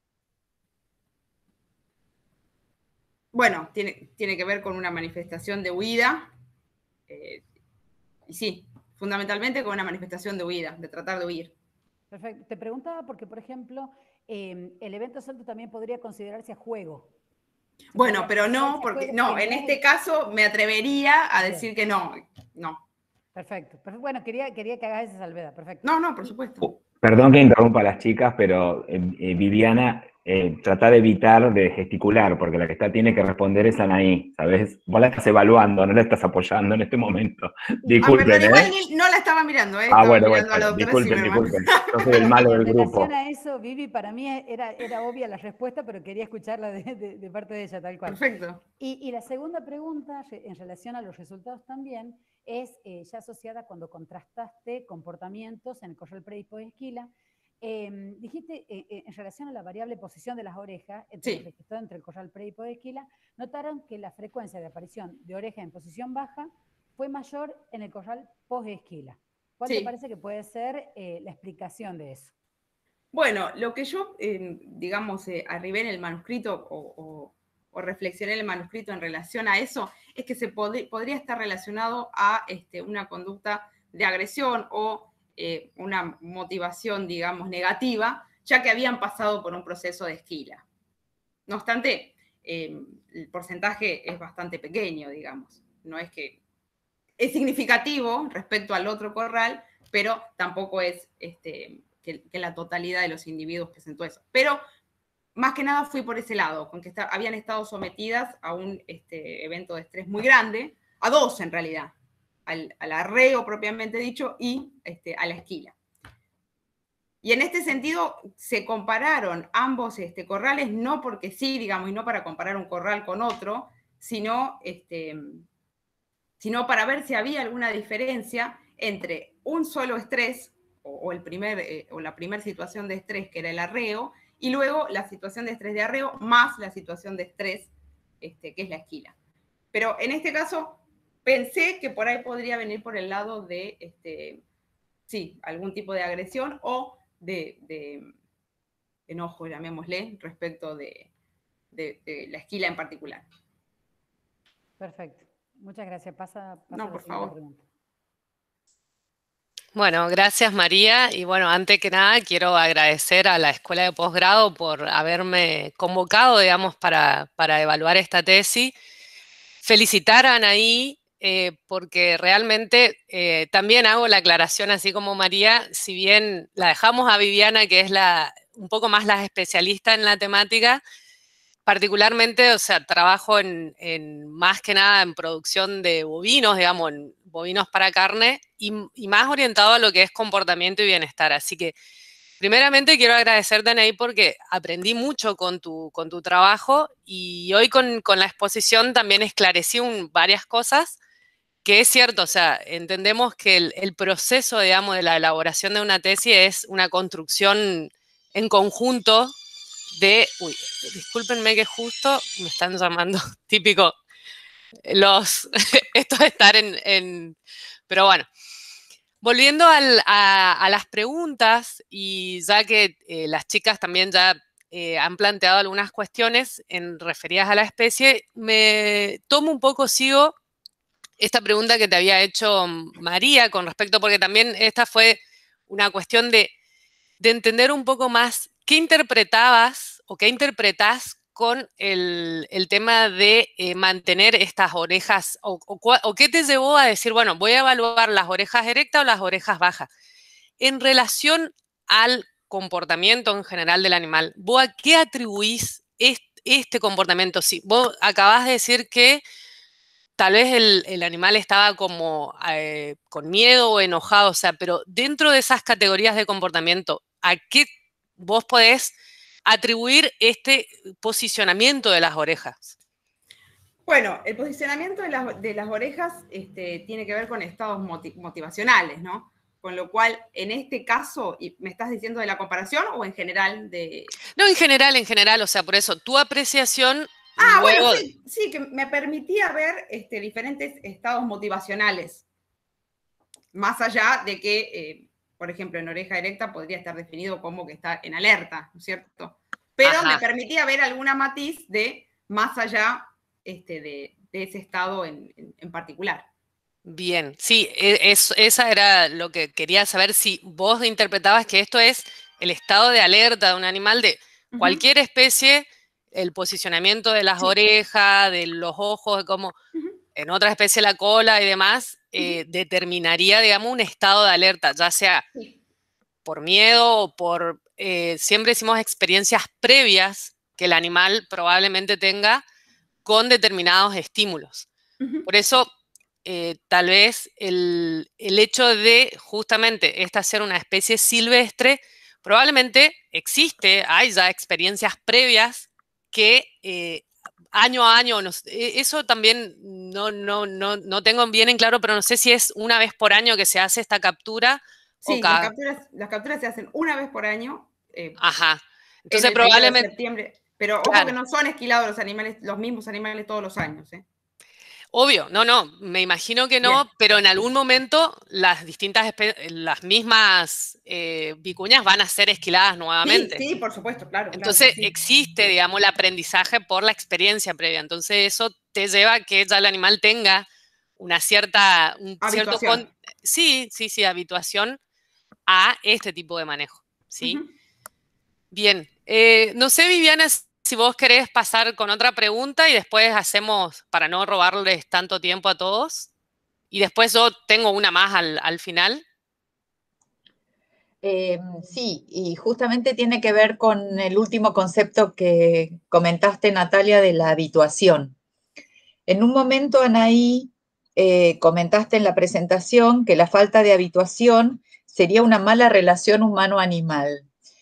Bueno, tiene, tiene que ver con una manifestación de huida, eh, y sí, fundamentalmente con una manifestación de huida, de tratar de huir. Perfecto. Te preguntaba porque, por ejemplo, eh, el evento salto también podría considerarse a juego. Bueno, pero no, porque no, en este caso me atrevería a decir que no, no. Perfecto. Perfecto. Bueno, quería, quería que hagas esa salvedad, perfecto. No, no, por supuesto. Uh, perdón que interrumpa a las chicas, pero eh, eh, Viviana, eh, trata de evitar de gesticular, porque la que está tiene que responder es Anaí, ¿sabes? Vos la estás evaluando, no la estás apoyando en este momento. Disculpen, ah, perdón, ¿eh? igual no la estaba mirando, ¿eh? Ah, estaba bueno, mirando bueno, a la doctora disculpen, Zimmerman. disculpen. Yo soy el malo del grupo. En relación a eso, Vivi, para mí era, era obvia la respuesta, pero quería escucharla de, de, de parte de ella, tal cual. Perfecto. Y, y la segunda pregunta, en relación a los resultados también, es eh, ya asociada cuando contrastaste comportamientos en el corral pre y post-esquila. Eh, dijiste, eh, en relación a la variable posición de las orejas, entre, sí. registrado entre el corral pre y post-esquila, notaron que la frecuencia de aparición de oreja en posición baja fue mayor en el corral post-esquila. ¿Cuál sí. te parece que puede ser eh, la explicación de eso? Bueno, lo que yo, eh, digamos, eh, arribé en el manuscrito o, o, o reflexioné en el manuscrito en relación a eso, es que se pod- podría estar relacionado a este, una conducta de agresión o eh, una motivación, digamos, negativa, ya que habían pasado por un proceso de esquila. No obstante, eh, el porcentaje es bastante pequeño, digamos. No es que es significativo respecto al otro corral, pero tampoco es este, que, que la totalidad de los individuos presentó eso. Pero más que nada fui por ese lado, con que está, habían estado sometidas a un este, evento de estrés muy grande, a dos en realidad, al, al arreo propiamente dicho y este, a la esquila. Y en este sentido se compararon ambos este, corrales, no porque sí, digamos, y no para comparar un corral con otro, sino, este, sino para ver si había alguna diferencia entre un solo estrés, o, o, el primer, eh, o la primera situación de estrés, que era el arreo, y luego la situación de estrés de arreo, más la situación de estrés, este, que es la esquila. Pero en este caso, pensé que por ahí podría venir por el lado de, este, sí, algún tipo de agresión o de, de enojo, llamémosle, respecto de, de, de la esquila en particular. Perfecto. Muchas gracias. Pasa, pasa no, a la por siguiente favor. pregunta. Bueno, gracias María. Y bueno, antes que nada quiero agradecer a la Escuela de Posgrado por haberme convocado, digamos, para, para evaluar esta tesis. Felicitar a Anaí, eh, porque realmente eh, también hago la aclaración, así como María, si bien la dejamos a Viviana, que es la, un poco más la especialista en la temática, particularmente, o sea, trabajo en, en más que nada en producción de bovinos, digamos, en bovinos para carne, y, y más orientado a lo que es comportamiento y bienestar. Así que, primeramente, quiero agradecerte, Anaí, porque aprendí mucho con tu, con tu trabajo, y hoy con, con la exposición también esclarecí un, varias cosas, que es cierto, o sea, entendemos que el, el proceso, digamos, de la elaboración de una tesis es una construcción en conjunto de, uy, discúlpenme que justo me están llamando, típico, los, esto de estar en, en pero bueno, volviendo al, a, a las preguntas, y ya que eh, las chicas también ya eh, han planteado algunas cuestiones en, referidas a la especie, me tomo un poco, sigo esta pregunta que te había hecho María con respecto, porque también esta fue una cuestión de, de entender un poco más qué interpretabas o qué interpretás con el, el tema de eh, mantener estas orejas, o, o, o qué te llevó a decir, bueno, voy a evaluar las orejas erectas o las orejas bajas, en relación al comportamiento en general del animal. ¿Vos a qué atribuís este, este comportamiento? Sí, vos acabás de decir que tal vez el, el animal estaba como eh, con miedo o enojado, o sea, pero dentro de esas categorías de comportamiento, ¿a qué vos podés atribuir este posicionamiento de las orejas? Bueno, el posicionamiento de las, de las orejas este, tiene que ver con estados motiv motivacionales, ¿no? Con lo cual, en este caso, ¿y me estás diciendo de la comparación o en general de...? No, en general, en general, o sea, por eso, tu apreciación... Ah, luego... bueno, sí, sí, que me permitía ver este, diferentes estados motivacionales, más allá de que, eh, por ejemplo, en oreja erecta podría estar definido como que está en alerta, ¿no es cierto? Pero Ajá. me permitía ver alguna matiz de más allá este, de, de ese estado en, en, en particular. Bien, sí, es, esa era lo que quería saber, si vos interpretabas que esto es el estado de alerta de un animal de cualquier uh-huh. especie, el posicionamiento de las sí. orejas, de los ojos, como uh-huh. en otra especie la cola y demás, eh, uh-huh. determinaría, digamos, un estado de alerta, ya sea sí. por miedo o por, eh, siempre decimos experiencias previas que el animal probablemente tenga con determinados estímulos. Uh-huh. Por eso, eh, tal vez el, el hecho de justamente esta ser una especie silvestre, probablemente existe, hay ya experiencias previas que eh, año a año, no, eso también no, no, no, no tengo bien en claro, pero no sé si es una vez por año que se hace esta captura. Sí, o cada... las, capturas, las capturas se hacen una vez por año. Eh, Ajá. Entonces probablemente... De septiembre. Pero ojo claro. que no son esquilados los animales, los mismos animales todos los años, ¿eh? Obvio, no, no, me imagino que no, Bien. Pero en algún momento las distintas, las mismas eh, vicuñas van a ser esquiladas nuevamente. Sí, sí, por supuesto, claro. Entonces claro, sí. existe, digamos, el aprendizaje por la experiencia previa. Entonces eso te lleva a que ya el animal tenga una cierta, un cierto, con, sí, sí, sí, habituación a este tipo de manejo, ¿sí? Uh-huh. Bien, eh, no sé, Viviana, si vos querés pasar con otra pregunta y después hacemos, para no robarles tanto tiempo a todos, y después yo tengo una más al, al final. Eh, sí, y justamente tiene que ver con el último concepto que comentaste, Natalia, de la habituación. En un momento, Anaí, eh, comentaste en la presentación que la falta de habituación sería una mala relación humano-animal.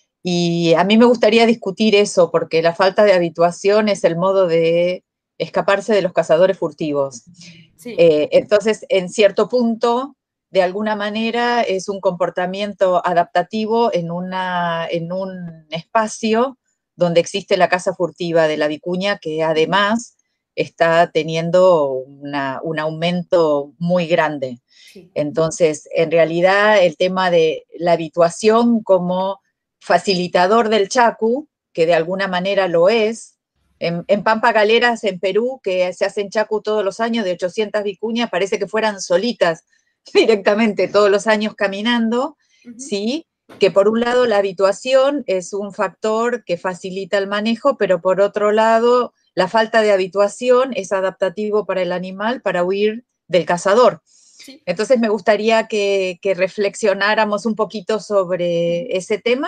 Y a mí me gustaría discutir eso, porque la falta de habituación es el modo de escaparse de los cazadores furtivos. Sí. Eh, entonces, en cierto punto, de alguna manera, es un comportamiento adaptativo en, una, en un espacio donde existe la caza furtiva de la vicuña, que además está teniendo una, un aumento muy grande. Sí. Entonces, en realidad, el tema de la habituación como facilitador del chacu, que de alguna manera lo es, en, en Pampa Galeras, en Perú, que se hacen chacu todos los años de ochocientas vicuñas, parece que fueran solitas directamente todos los años caminando, uh-huh. ¿Sí? Que por un lado la habituación es un factor que facilita el manejo, pero por otro lado la falta de habituación es adaptativo para el animal para huir del cazador. Sí. Entonces me gustaría que, que reflexionáramos un poquito sobre uh-huh. ese tema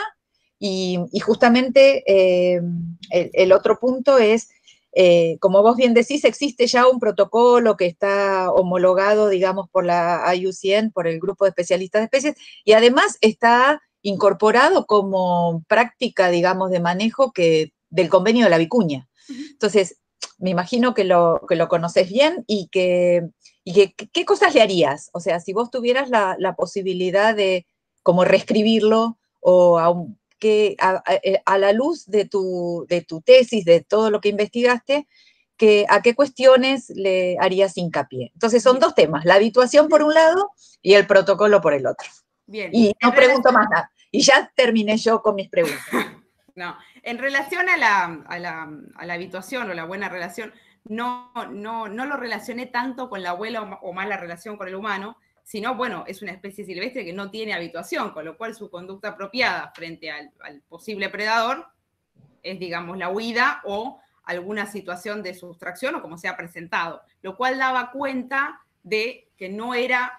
y, y justamente eh, el, el otro punto es, eh, como vos bien decís, existe ya un protocolo que está homologado, digamos, por la I U C N, por el Grupo de Especialistas de Especies, y además está incorporado como práctica, digamos, de manejo que, del convenio de la vicuña. Entonces, me imagino que lo, que lo conoces bien y que, y que ¿qué cosas le harías? O sea, si vos tuvieras la, la posibilidad de como reescribirlo o a, un, que, a, a, a la luz de tu, de tu tesis, de todo lo que investigaste, que, ¿a qué cuestiones le harías hincapié? Entonces son dos temas, la habituación por un lado y el protocolo por el otro. Bien. Y no pregunto más nada. Y ya terminé yo con mis preguntas. No, en relación a la, a, la, a la habituación o la buena relación, no, no, no lo relacioné tanto con la buena o mala relación con el humano, sino, bueno, es una especie silvestre que no tiene habituación, con lo cual su conducta apropiada frente al, al posible predador es, digamos, la huida o alguna situación de sustracción o como se ha presentado, lo cual daba cuenta de que no era,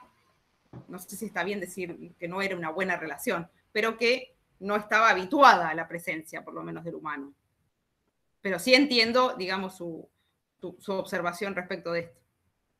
no sé si está bien decir que no era una buena relación, pero que no estaba habituada a la presencia, por lo menos del humano. Pero sí entiendo, digamos, su, su, su observación respecto de esto.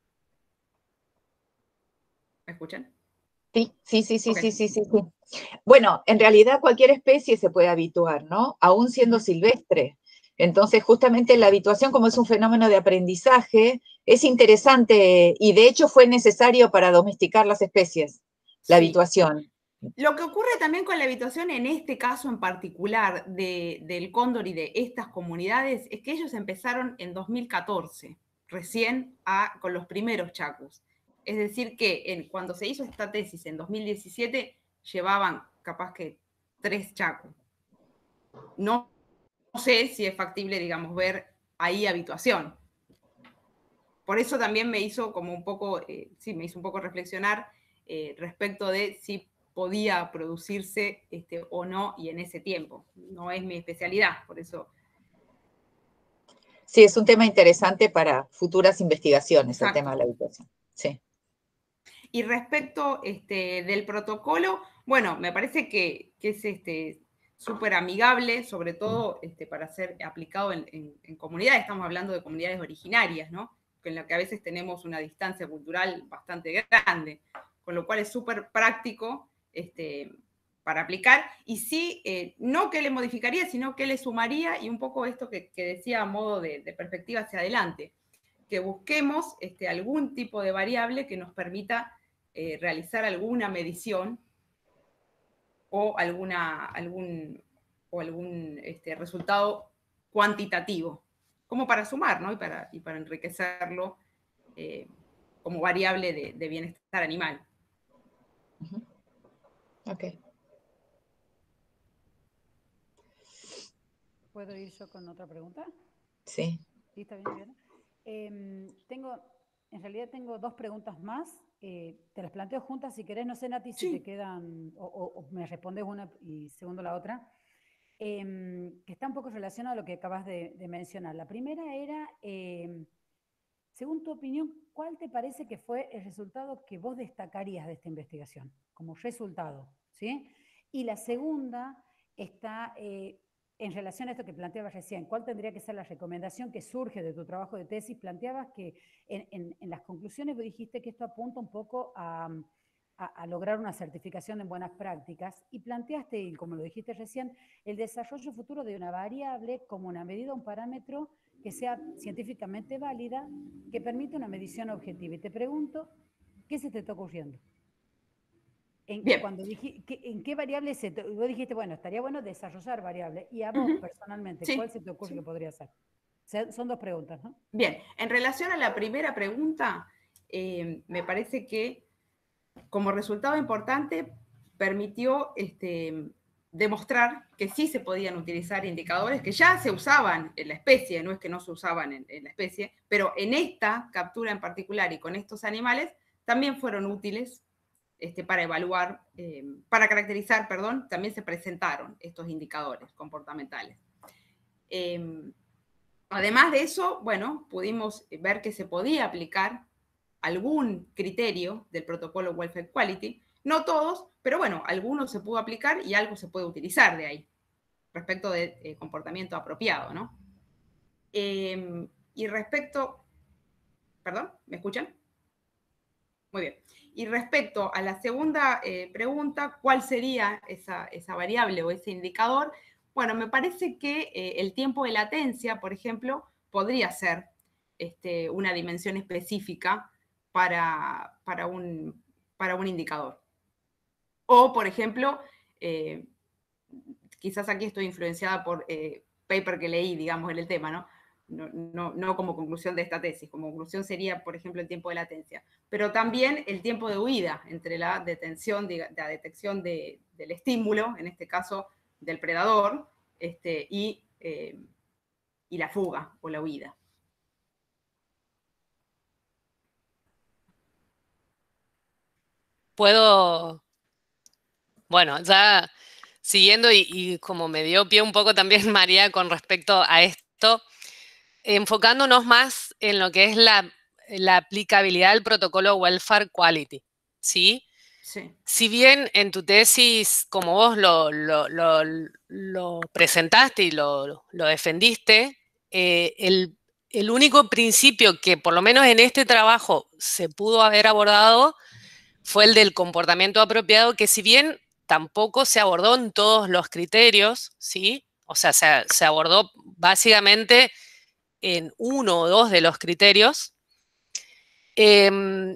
¿Me escuchan? Sí, sí, sí, sí, okay. sí, sí, sí, sí. Bueno, en realidad cualquier especie se puede habituar, ¿no? Aún siendo silvestre. Entonces, justamente la habituación, como es un fenómeno de aprendizaje, es interesante y de hecho fue necesario para domesticar las especies, la sí. habituación. Lo que ocurre también con la habituación en este caso en particular de, del cóndor y de estas comunidades es que ellos empezaron en dos mil catorce, recién a, con los primeros chacus. Es decir que en, cuando se hizo esta tesis en dos mil diecisiete llevaban capaz que tres chacus. No, no sé si es factible, digamos, ver ahí habituación. Por eso también me hizo como un poco, eh, sí, me hizo un poco reflexionar eh, respecto de si podía producirse este, o no, y en ese tiempo. No es mi especialidad, por eso. Sí, es un tema interesante para futuras investigaciones, exacto. El tema de la habituación. Sí. Y respecto este, del protocolo, bueno, me parece que, que es este, súper amigable, sobre todo este, para ser aplicado en, en, en comunidades. Estamos hablando de comunidades originarias, ¿no? En la que a veces tenemos una distancia cultural bastante grande, con lo cual es súper práctico este, para aplicar. Y sí, eh, no que le modificaría, sino que le sumaría, y un poco esto que, que decía a modo de, de perspectiva hacia adelante, que busquemos este, algún tipo de variable que nos permita eh, realizar alguna medición o, alguna, algún, o algún este, resultado cuantitativo, como para sumar, ¿no? y, para, y para enriquecerlo eh, como variable de, de bienestar animal. Uh-huh. Ok. ¿Puedo ir yo con otra pregunta? Sí. ¿Sí, está bien, bien? Eh, tengo, en realidad tengo dos preguntas más. Eh, te las planteo juntas si querés. No sé, Nati, si sí. te quedan, o, o, o me respondes una y segundo la otra. Eh, que está un poco relacionado a lo que acabas de, de mencionar. La primera era, eh, según tu opinión, ¿cuál te parece que fue el resultado que vos destacarías de esta investigación como resultado? ¿Sí? Y la segunda está eh, en relación a esto que planteabas recién. ¿Cuál tendría que ser la recomendación que surge de tu trabajo de tesis? Planteabas que en, en, en las conclusiones vos dijiste que esto apunta un poco a, a, a lograr una certificación en buenas prácticas y planteaste, y como lo dijiste recién, el desarrollo futuro de una variable como una medida, un parámetro que sea científicamente válida, que permita una medición objetiva. Y te pregunto, ¿qué se te está ocurriendo? En, Bien. Cuando dije, ¿qué, ¿En qué variable se te, vos dijiste, bueno, estaría bueno desarrollar variables? Y a vos, Uh-huh. personalmente, Sí. ¿cuál se te ocurre Sí. que podría ser? Son dos preguntas, ¿no? Bien, en relación a la primera pregunta, eh, me parece que como resultado importante permitió este, demostrar que sí se podían utilizar indicadores que ya se usaban en la especie, no es que no se usaban en, en la especie, pero en esta captura en particular y con estos animales también fueron útiles este, para evaluar, eh, para caracterizar, perdón, también se presentaron estos indicadores comportamentales. Eh, Además de eso, bueno, pudimos ver que se podía aplicar algún criterio del protocolo Welfare Quality, no todos, pero bueno, algunos se pudo aplicar y algo se puede utilizar de ahí, respecto de eh, comportamiento apropiado, ¿no? Eh, y respecto, perdón, ¿me escuchan? Muy bien. Y respecto a la segunda eh, pregunta, ¿cuál sería esa, esa variable o ese indicador? Bueno, me parece que eh, el tiempo de latencia, por ejemplo, podría ser este, una dimensión específica para, para, un, para un indicador. O, por ejemplo, eh, quizás aquí estoy influenciada por eh, paper que leí, digamos, en el tema, ¿no? No, no, no como conclusión de esta tesis. Como conclusión sería, por ejemplo, el tiempo de latencia. Pero también el tiempo de huida entre la detención, de, la detección de, del estímulo, en este caso del predador, este, y, eh, y la fuga o la huida. Puedo, bueno, ya siguiendo y, y como me dio pie un poco también María con respecto a esto, enfocándonos más en lo que es la, la aplicabilidad del protocolo Welfare Quality, ¿sí? Sí. Si bien en tu tesis, como vos lo, lo, lo, lo presentaste y lo, lo defendiste, eh, el, el único principio que por lo menos en este trabajo se pudo haber abordado fue el del comportamiento apropiado, que si bien tampoco se abordó en todos los criterios, ¿sí? O sea, se, se abordó básicamente en uno o dos de los criterios. Eh,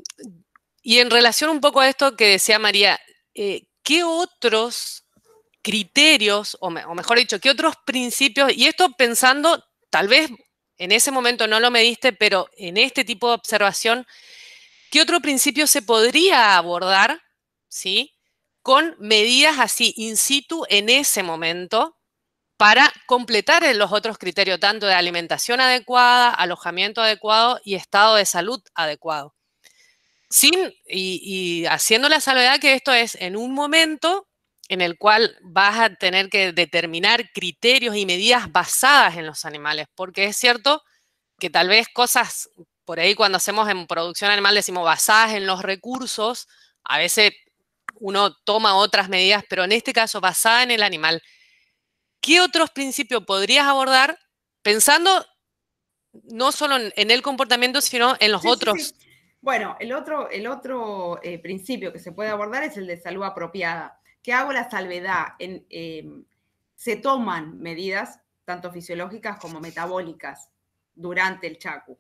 y en relación un poco a esto que decía María, eh, ¿qué otros criterios, o, me, o mejor dicho, qué otros principios, y esto pensando, tal vez en ese momento no lo mediste, pero en este tipo de observación, ¿qué otro principio se podría abordar, ¿sí? Con medidas así in situ en ese momento para completar los otros criterios, tanto de alimentación adecuada, alojamiento adecuado y estado de salud adecuado? Sin, y, y haciendo la salvedad que esto es en un momento en el cual vas a tener que determinar criterios y medidas basadas en los animales, porque es cierto que tal vez cosas, por ahí cuando hacemos en producción animal decimos basadas en los recursos, a veces uno toma otras medidas, pero en este caso basada en el animal. ¿Qué otros principios podrías abordar pensando no solo en, en el comportamiento, sino en los sí, otros? Sí, sí. Bueno, el otro, el otro eh, principio que se puede abordar es el de salud apropiada, que hago la salvedad, en, eh, se toman medidas tanto fisiológicas como metabólicas durante el chacu.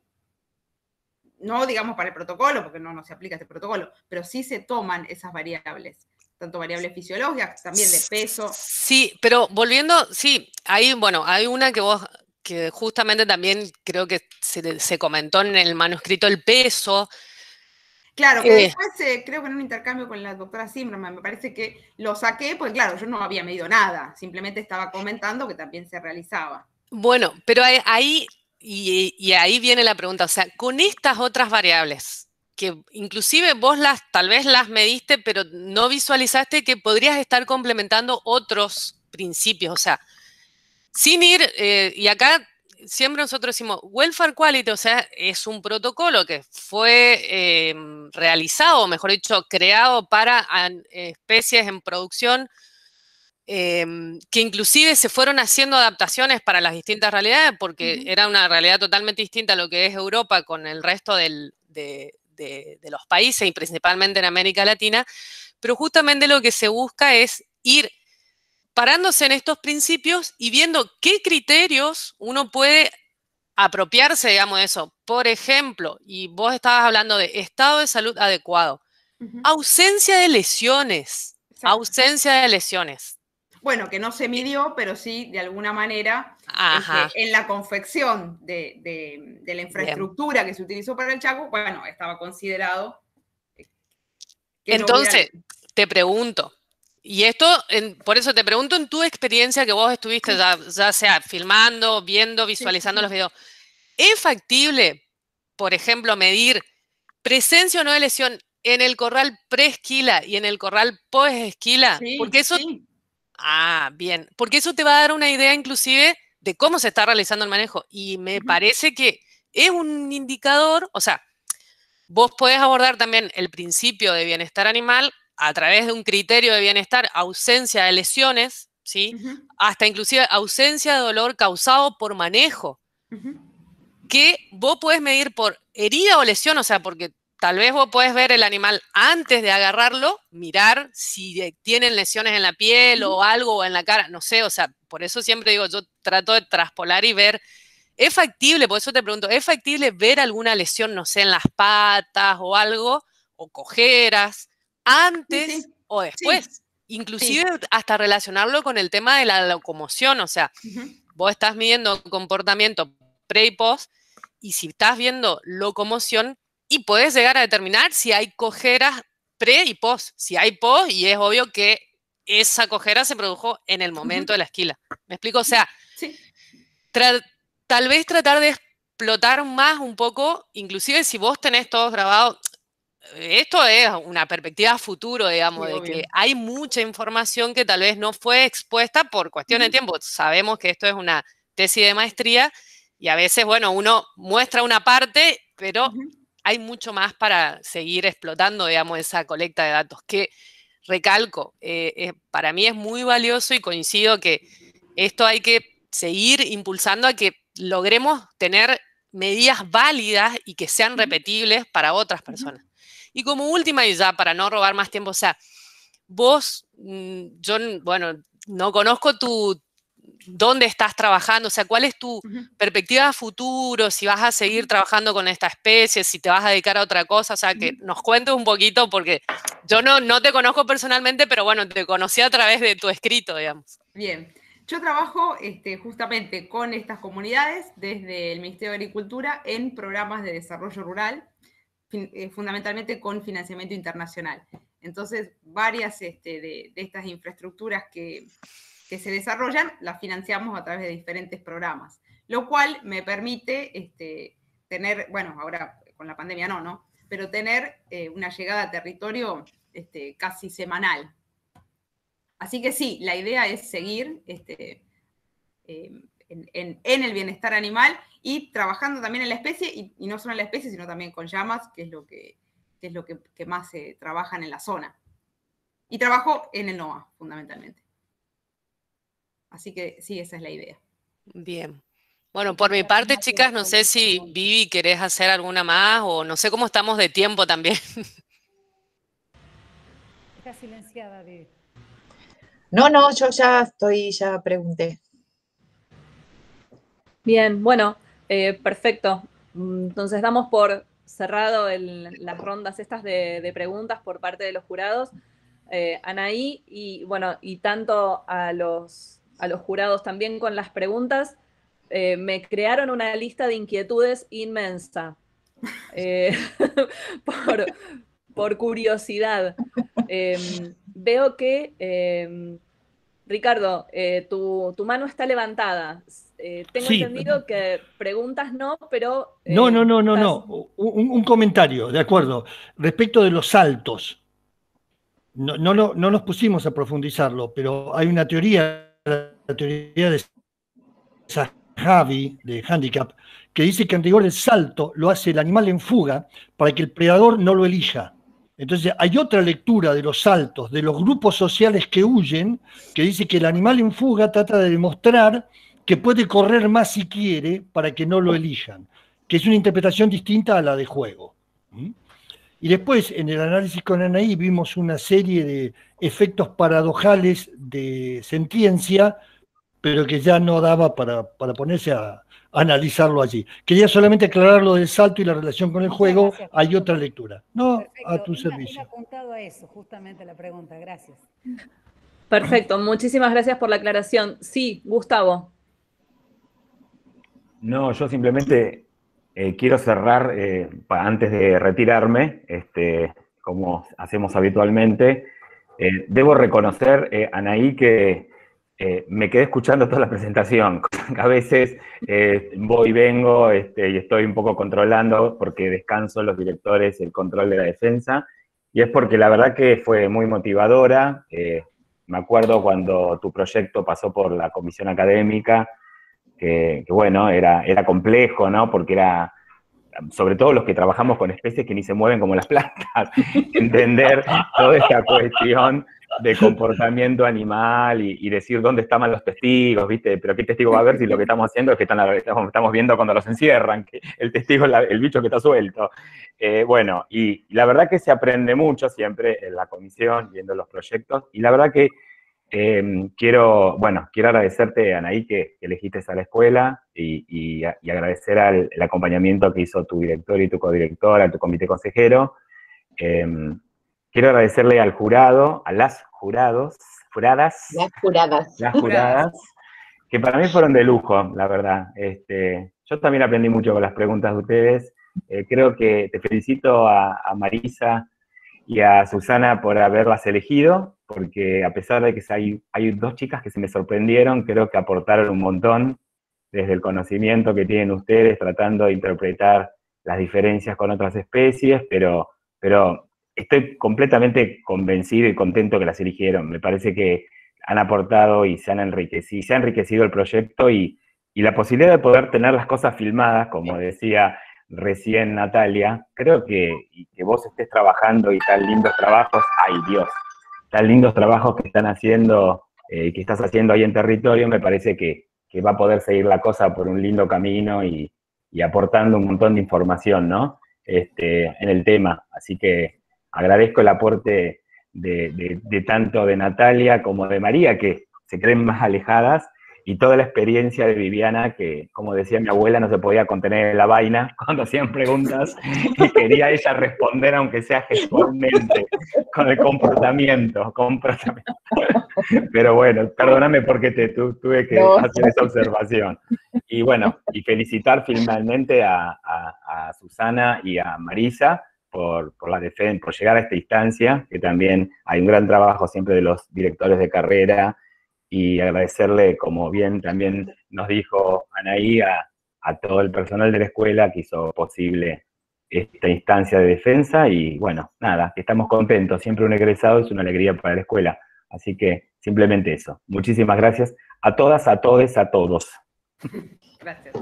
No digamos para el protocolo, porque no, no se aplica este protocolo, pero sí se toman esas variables, tanto variables fisiológicas, también de peso. Sí, pero volviendo, sí, hay, bueno, hay una que vos, que justamente también creo que se, se comentó en el manuscrito, el peso. Claro, que Eh, después eh, creo que en un intercambio con la doctora Zimmerman, me parece que lo saqué, pues claro, yo no había medido nada, simplemente estaba comentando que también se realizaba. Bueno, pero ahí, y, y ahí viene la pregunta, o sea, con estas otras variables, que inclusive vos las, tal vez las mediste, pero no visualizaste que podrías estar complementando otros principios, o sea, sin ir, eh, y acá siempre nosotros decimos, Welfare Quality, o sea, es un protocolo que fue eh, realizado, o mejor dicho, creado para especies en producción, eh, que inclusive se fueron haciendo adaptaciones para las distintas realidades, porque uh-huh. era una realidad totalmente distinta a lo que es Europa con el resto del, de, de, de los países y principalmente en América Latina, pero justamente lo que se busca es ir parándose en estos principios y viendo qué criterios uno puede apropiarse, digamos, de eso. Por ejemplo, y vos estabas hablando de estado de salud adecuado, uh-huh. ausencia de lesiones, Exacto. ausencia de lesiones. Bueno, que no se midió, pero sí, de alguna manera, este, en la confección de, de, de la infraestructura Bien. que se utilizó para el Chaco, bueno, estaba considerado. Que Entonces, no hubiera... te pregunto, y esto, en, por eso te pregunto en tu experiencia que vos estuviste, ya, ya sea filmando, viendo, visualizando sí, sí. los videos, ¿es factible, por ejemplo, medir presencia o no de lesión en el corral pre-esquila y en el corral post-esquila? Sí, Porque eso... Sí. Ah, bien, porque eso te va a dar una idea inclusive de cómo se está realizando el manejo y me uh-huh. parece que es un indicador, o sea, vos podés abordar también el principio de bienestar animal a través de un criterio de bienestar, ausencia de lesiones, ¿sí? Uh-huh. Hasta inclusive ausencia de dolor causado por manejo, uh-huh. que vos podés medir por herida o lesión, o sea, porque tal vez vos podés ver el animal antes de agarrarlo, mirar si tienen lesiones en la piel o algo o en la cara, no sé, o sea, por eso siempre digo, yo trato de traspolar y ver, ¿es factible? Por eso te pregunto, ¿es factible ver alguna lesión, no sé, en las patas o algo, o cojeras, antes sí, sí. o después? Sí. Inclusive sí. hasta relacionarlo con el tema de la locomoción, o sea, uh-huh. vos estás midiendo comportamiento pre y post, y si estás viendo locomoción, y puedes llegar a determinar si hay cojeras pre y post. Si hay post, y es obvio que esa cojera se produjo en el momento uh-huh. de la esquila. ¿Me explico? O sea, sí. tra- tal vez tratar de explotar más un poco, inclusive si vos tenés todos grabados, esto es una perspectiva futuro, digamos, sí, de obvio. Que hay mucha información que tal vez no fue expuesta por cuestión uh-huh. de tiempo. Sabemos que esto es una tesis de maestría y a veces, bueno, uno muestra una parte, pero... Uh-huh. hay mucho más para seguir explotando, digamos, esa colecta de datos, que, recalco, eh, eh, para mí es muy valioso y coincido que esto hay que seguir impulsando a que logremos tener medidas válidas y que sean repetibles para otras personas. Y como última, y ya para no robar más tiempo, o sea, vos, yo, bueno, no conozco tu... ¿Dónde estás trabajando? O sea, ¿cuál es tu uh-huh. perspectiva a futuro? Si vas a seguir uh-huh. trabajando con esta especie, si te vas a dedicar a otra cosa, o sea, que uh-huh. nos cuentes un poquito, porque yo no, no te conozco personalmente, pero bueno, te conocí a través de tu escrito, digamos. Bien, yo trabajo este, justamente con estas comunidades desde el Ministerio de Agricultura en programas de desarrollo rural, fundamentalmente con financiamiento internacional. Entonces, varias este, de, de estas infraestructuras que... que se desarrollan, las financiamos a través de diferentes programas, lo cual me permite este, tener, bueno, ahora con la pandemia no, ¿no? Pero tener eh, una llegada a territorio este, casi semanal. Así que sí, la idea es seguir este, eh, en, en, en el bienestar animal y trabajando también en la especie, y, y no solo en la especie, sino también con llamas, que es lo que, que, es lo que, que más se eh, trabajan en la zona. Y trabajo en el NOA, fundamentalmente. Así que sí, esa es la idea. Bien. Bueno, por mi parte, chicas, no sé si Vivi querés hacer alguna más o no sé cómo estamos de tiempo también. Está silenciada, Vivi. No, no, yo ya estoy, ya pregunté. Bien, bueno, eh, perfecto. Entonces damos por cerrado el, las rondas estas de, de preguntas por parte de los jurados. Eh, Anaí, y bueno, y tanto a los... a los jurados también con las preguntas, eh, me crearon una lista de inquietudes inmensa. Eh, por, por curiosidad. Eh, veo que, eh, Ricardo, eh, tu, tu mano está levantada. Eh, tengo sí. entendido que preguntas no, pero... Eh, no, no, no, no, estás... no. Un, un comentario, de acuerdo. Respecto de los saltos. No, no, no, no nos pusimos a profundizarlo, pero hay una teoría... la teoría de Zahavi, de handicap, que dice que en rigor el salto lo hace el animal en fuga para que el predador no lo elija. Entonces hay otra lectura de los saltos, de los grupos sociales que huyen, que dice que el animal en fuga trata de demostrar que puede correr más si quiere para que no lo elijan, que es una interpretación distinta a la de juego. Y después, en el análisis con Anaí, vimos una serie de efectos paradojales de sentiencia, pero que ya no daba para, para ponerse a, a analizarlo allí. Quería solamente aclarar lo del salto y la relación con el juego. Gracias, Hay otra lectura. No, perfecto. a tu Iba- servicio. Iba apuntado a eso, justamente la pregunta. Gracias. Perfecto, muchísimas gracias por la aclaración. Sí, Gustavo. No, yo simplemente eh, quiero cerrar, eh, pa- antes de retirarme, este, como hacemos habitualmente. Eh, debo reconocer, eh, Anaí, que eh, me quedé escuchando toda la presentación. A veces eh, voy y vengo este, y estoy un poco controlando porque descanso los directores el control de la defensa. Y es porque la verdad que fue muy motivadora. Eh, me acuerdo cuando tu proyecto pasó por la comisión académica, que, que bueno, era, era complejo, ¿no? Porque era, sobre todo los que trabajamos con especies que ni se mueven como las plantas, entender toda esta cuestión de comportamiento animal y, y decir dónde estaban los testigos, ¿viste? Pero ¿qué testigo va a ver si lo que estamos haciendo es que están, estamos, estamos viendo cuando los encierran, que el testigo es la, el bicho que está suelto? Eh, bueno, y, y la verdad que se aprende mucho siempre en la comisión, viendo los proyectos, y la verdad que Eh, quiero, bueno, quiero agradecerte, Anaí, que, que elegiste a la escuela y, y, y agradecer al, el acompañamiento que hizo tu director y tu codirectora, tu comité consejero. Eh, quiero agradecerle al jurado, a las jurados, juradas, Las juradas. las juradas, que para mí fueron de lujo, la verdad. Este, yo también aprendí mucho con las preguntas de ustedes. Eh, creo que te felicito a, a Marisa y a Susana por haberlas elegido, porque a pesar de que hay, hay dos chicas que se me sorprendieron, creo que aportaron un montón desde el conocimiento que tienen ustedes, tratando de interpretar las diferencias con otras especies, pero, pero estoy completamente convencido y contento que las eligieron. Me parece que han aportado y se han enriquecido, se ha enriquecido el proyecto y, y la posibilidad de poder tener las cosas filmadas, como decía recién Natalia, creo que, y que vos estés trabajando y tan lindos trabajos, ay Dios, tan lindos trabajos que están haciendo, eh, que estás haciendo ahí en territorio, me parece que, que va a poder seguir la cosa por un lindo camino y, y aportando un montón de información, ¿no? Este, en el tema. Así que agradezco el aporte de, de, de tanto de Natalia como de María, que se creen más alejadas, y toda la experiencia de Viviana, que, como decía mi abuela, no se podía contener en la vaina cuando hacían preguntas, y quería ella responder, aunque sea gestualmente, con el comportamiento, comportamiento. Pero bueno, perdóname porque te tu, tuve que No. hacer esa observación. Y bueno, y felicitar finalmente a, a, a Susana y a Marisa por, por la defensa, por llegar a esta instancia, que también hay un gran trabajo siempre de los directores de carrera, y agradecerle, como bien también nos dijo Anaí, a, a todo el personal de la escuela que hizo posible esta instancia de defensa. Y bueno, nada, estamos contentos. Siempre un egresado es una alegría para la escuela. Así que simplemente eso. Muchísimas gracias a todas, a todos, a todos. Gracias.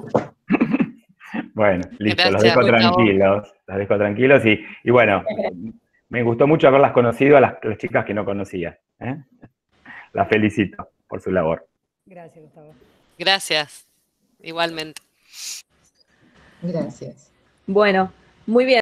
Bueno, listo, Gracias, los dejo Gustavo. tranquilos. Los dejo tranquilos y, y bueno, me gustó mucho haberlas conocido a las, las chicas que no conocía. ¿eh? Las felicito por su labor. Gracias, Gustavo. Gracias, igualmente. Gracias. Bueno, muy bien.